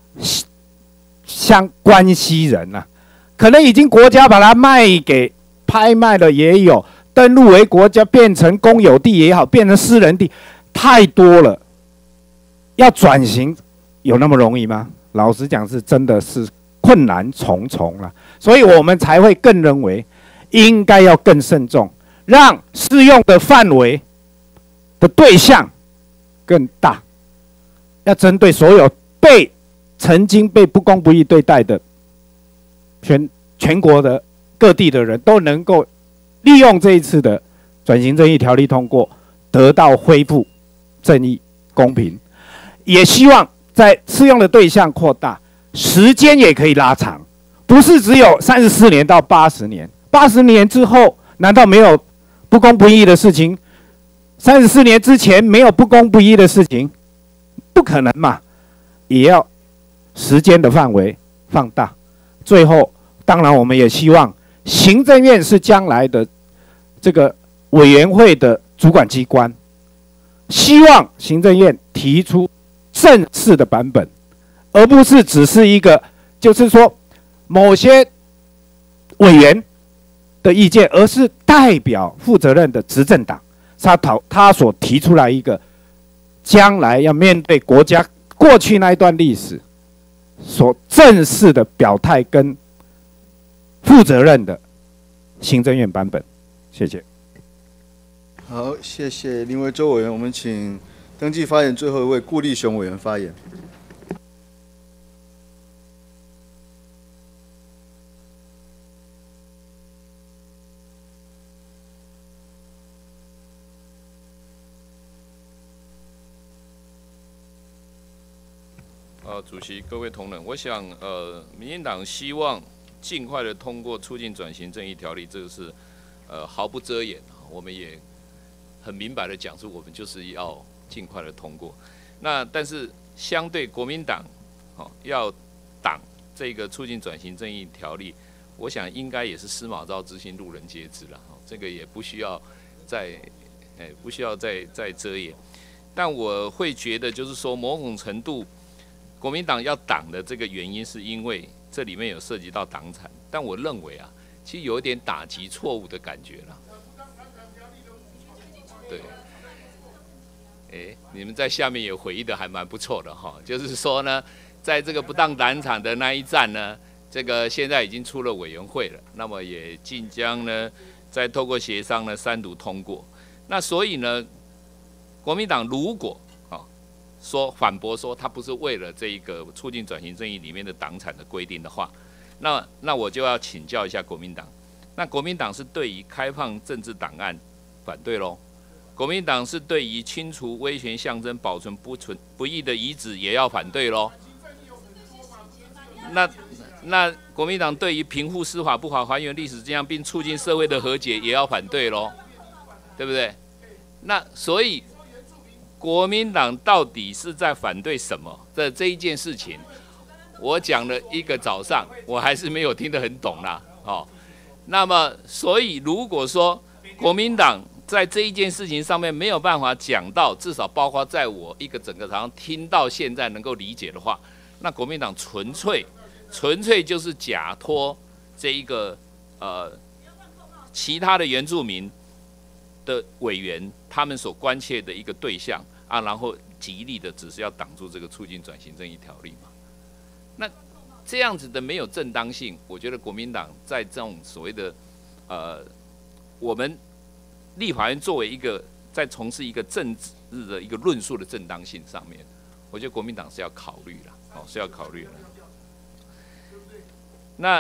相关系人啊，可能已经国家把它卖给拍卖了也有，登录为国家变成公有地也好，变成私人地，太多了。要转型有那么容易吗？老实讲是真的是困难重重了，所以我们才会更认为应该要更慎重，让适用的范围的对象更大，要针对所有被曾经被不公不义对待的全全国的各地的人都能够利用这一次的转型正义条例通过，得到恢复正义公平。也希望在适用的对象扩大，时间也可以拉长，不是只有三十四年到八十年，八十年之后难道没有不公不义的事情？三十四年之前没有不公不义的事情，不可能嘛？也要时间的范围放大。最后，当然我们也希望行政院是将来的这个委员会的主管机关，希望行政院提出正式的版本，而不是只是一个，就是说某些委员的意见，而是代表负责任的执政党，他讨他所提出来一个将来要面对国家过去那一段历史所正式的表态跟负责任的行政院版本。谢谢。 好，谢谢林维洲委员，我们请登记发言最后一位顾立雄委员发言。 呃，主席、各位同仁，我想，呃，民进党希望尽快的通过促进转型正义条例，这个是，呃，毫不遮掩，我们也很明白的讲出，我们就是要尽快的通过。那但是相对国民党，哦，要挡这个促进转型正义条例，我想应该也是司马昭之心，路人皆知了，这个也不需要再，哎，不需要再再遮掩。但我会觉得，就是说某种程度，国民党要挡的这个原因，是因为这里面有涉及到党产，但我认为啊，其实有一点打击错误的感觉了。对，哎，你们在下面也回忆的还蛮不错的哈，就是说呢，在这个不当党产的那一站呢，这个现在已经出了委员会了，那么也即将呢， 再透过协商呢三读通过。那所以呢，国民党如果啊说反驳说他不是为了这一个促进转型正义里面的党产的规定的话，那那我就要请教一下国民党。那国民党是对于开放政治档案反对咯？国民党是对于清除威权象征、保存不存不义的遗址也要反对咯？那那国民党对于平复司法不法、还原历史真相并促进社会的和解也要反对咯？对不对？那所以国民党到底是在反对什么的这一件事情？我讲了一个早上，我还是没有听得很懂啦。哦，那么所以如果说国民党在这一件事情上面没有办法讲到，至少包括在我一个整个早上听到现在能够理解的话，那国民党纯粹纯粹就是假托这一个呃其他的原住民的委员他们所关切的一个对象啊，然后极力的只是要挡住这个促进转型正义条例嘛。那这样子的没有正当性，我觉得国民党在这种所谓的呃我们立法院作为一个在从事一个政治的一个论述的正当性上面，我觉得国民党是要考虑了，哦，是要考虑了。那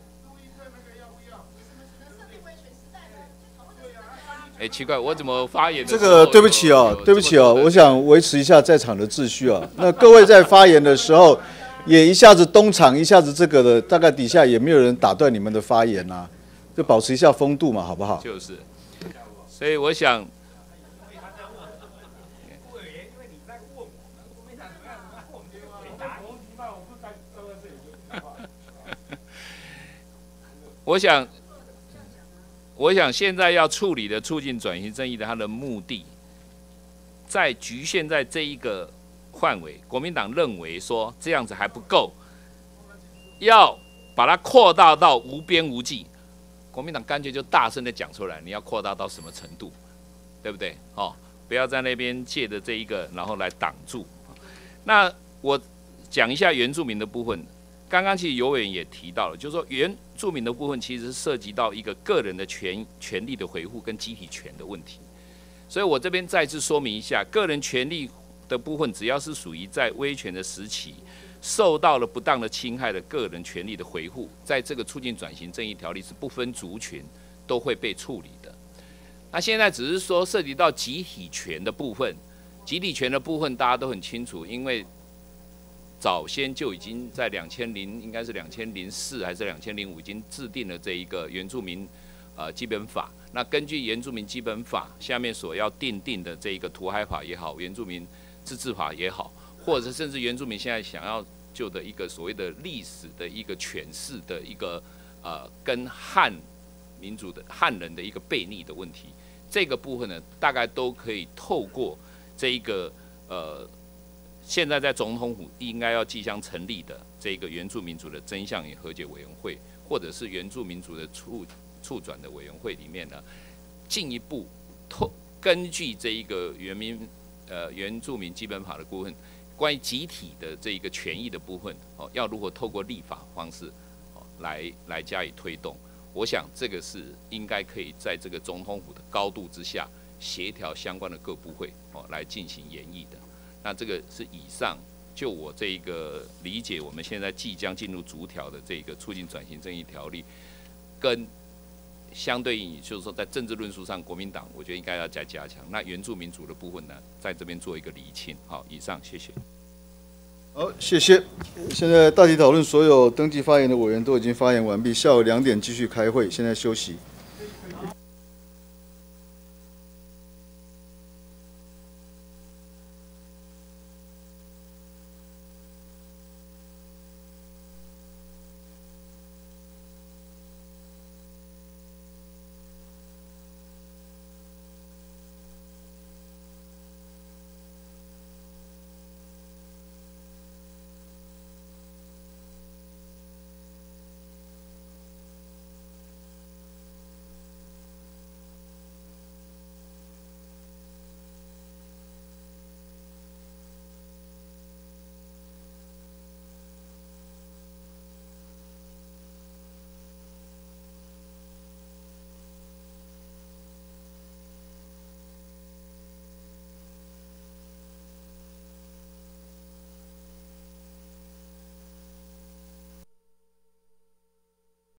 哎、欸，奇怪，我怎么发言的这个对不起哦，对不起哦，我想维持一下在场的秩序啊。那各位在发言的时候，也一下子东厂，一下子这个的，大概底下也没有人打断你们的发言啊，就保持一下风度嘛，好不好？ 就是，所以我想。我想，我想现在要处理的促进转型正义的它的目的，在局限在这一个范围，国民党认为说这样子还不够，要把它扩大到无边无际。国民党干脆就大声的讲出来，你要扩大到什么程度，对不对？哦，不要在那边借着这一个，然后来挡住。那我讲一下原住民的部分。刚刚其实尤委员也提到了，就是说原住民的部分其实涉及到一个个人的权权利的维护跟集体权的问题，所以我这边再次说明一下，个人权利的部分，只要是属于在威权的时期受到了不当的侵害的个人权利的维护，在这个促进转型正义条例是不分族群都会被处理的。那现在只是说涉及到集体权的部分，集体权的部分大家都很清楚，因为早先就已经在两千零应该是两千零四还是两千零五已经制定了这一个原住民呃基本法。那根据原住民基本法下面所要订定的这一个土海法也好，原住民自治法也好，或者甚至原住民现在想要就的一个所谓的历史的一个诠释的一个呃跟汉民族的汉人的一个悖逆的问题，这个部分呢大概都可以透过这一个呃。现在在总统府应该要即将成立的这个原住民族的真相与和解委员会，或者是原住民族的促促转的委员会里面呢，进一步透根据这一个原民呃原住民基本法的部分，关于集体的这一个权益的部分哦，要如何透过立法方式哦来来加以推动，我想这个是应该可以在这个总统府的高度之下协调相关的各部会哦来进行研议的。那这个是以上就我这一个理解，我们现在即将进入逐条的这个促进转型正义条例，跟相对应就是说在政治论述上，国民党我觉得应该要再加强。那原住民族的部分呢，在这边做一个厘清。好，以上谢谢。 好，谢谢。现在大体讨论所有登记发言的委员都已经发言完毕，下午两点继续开会，现在休息。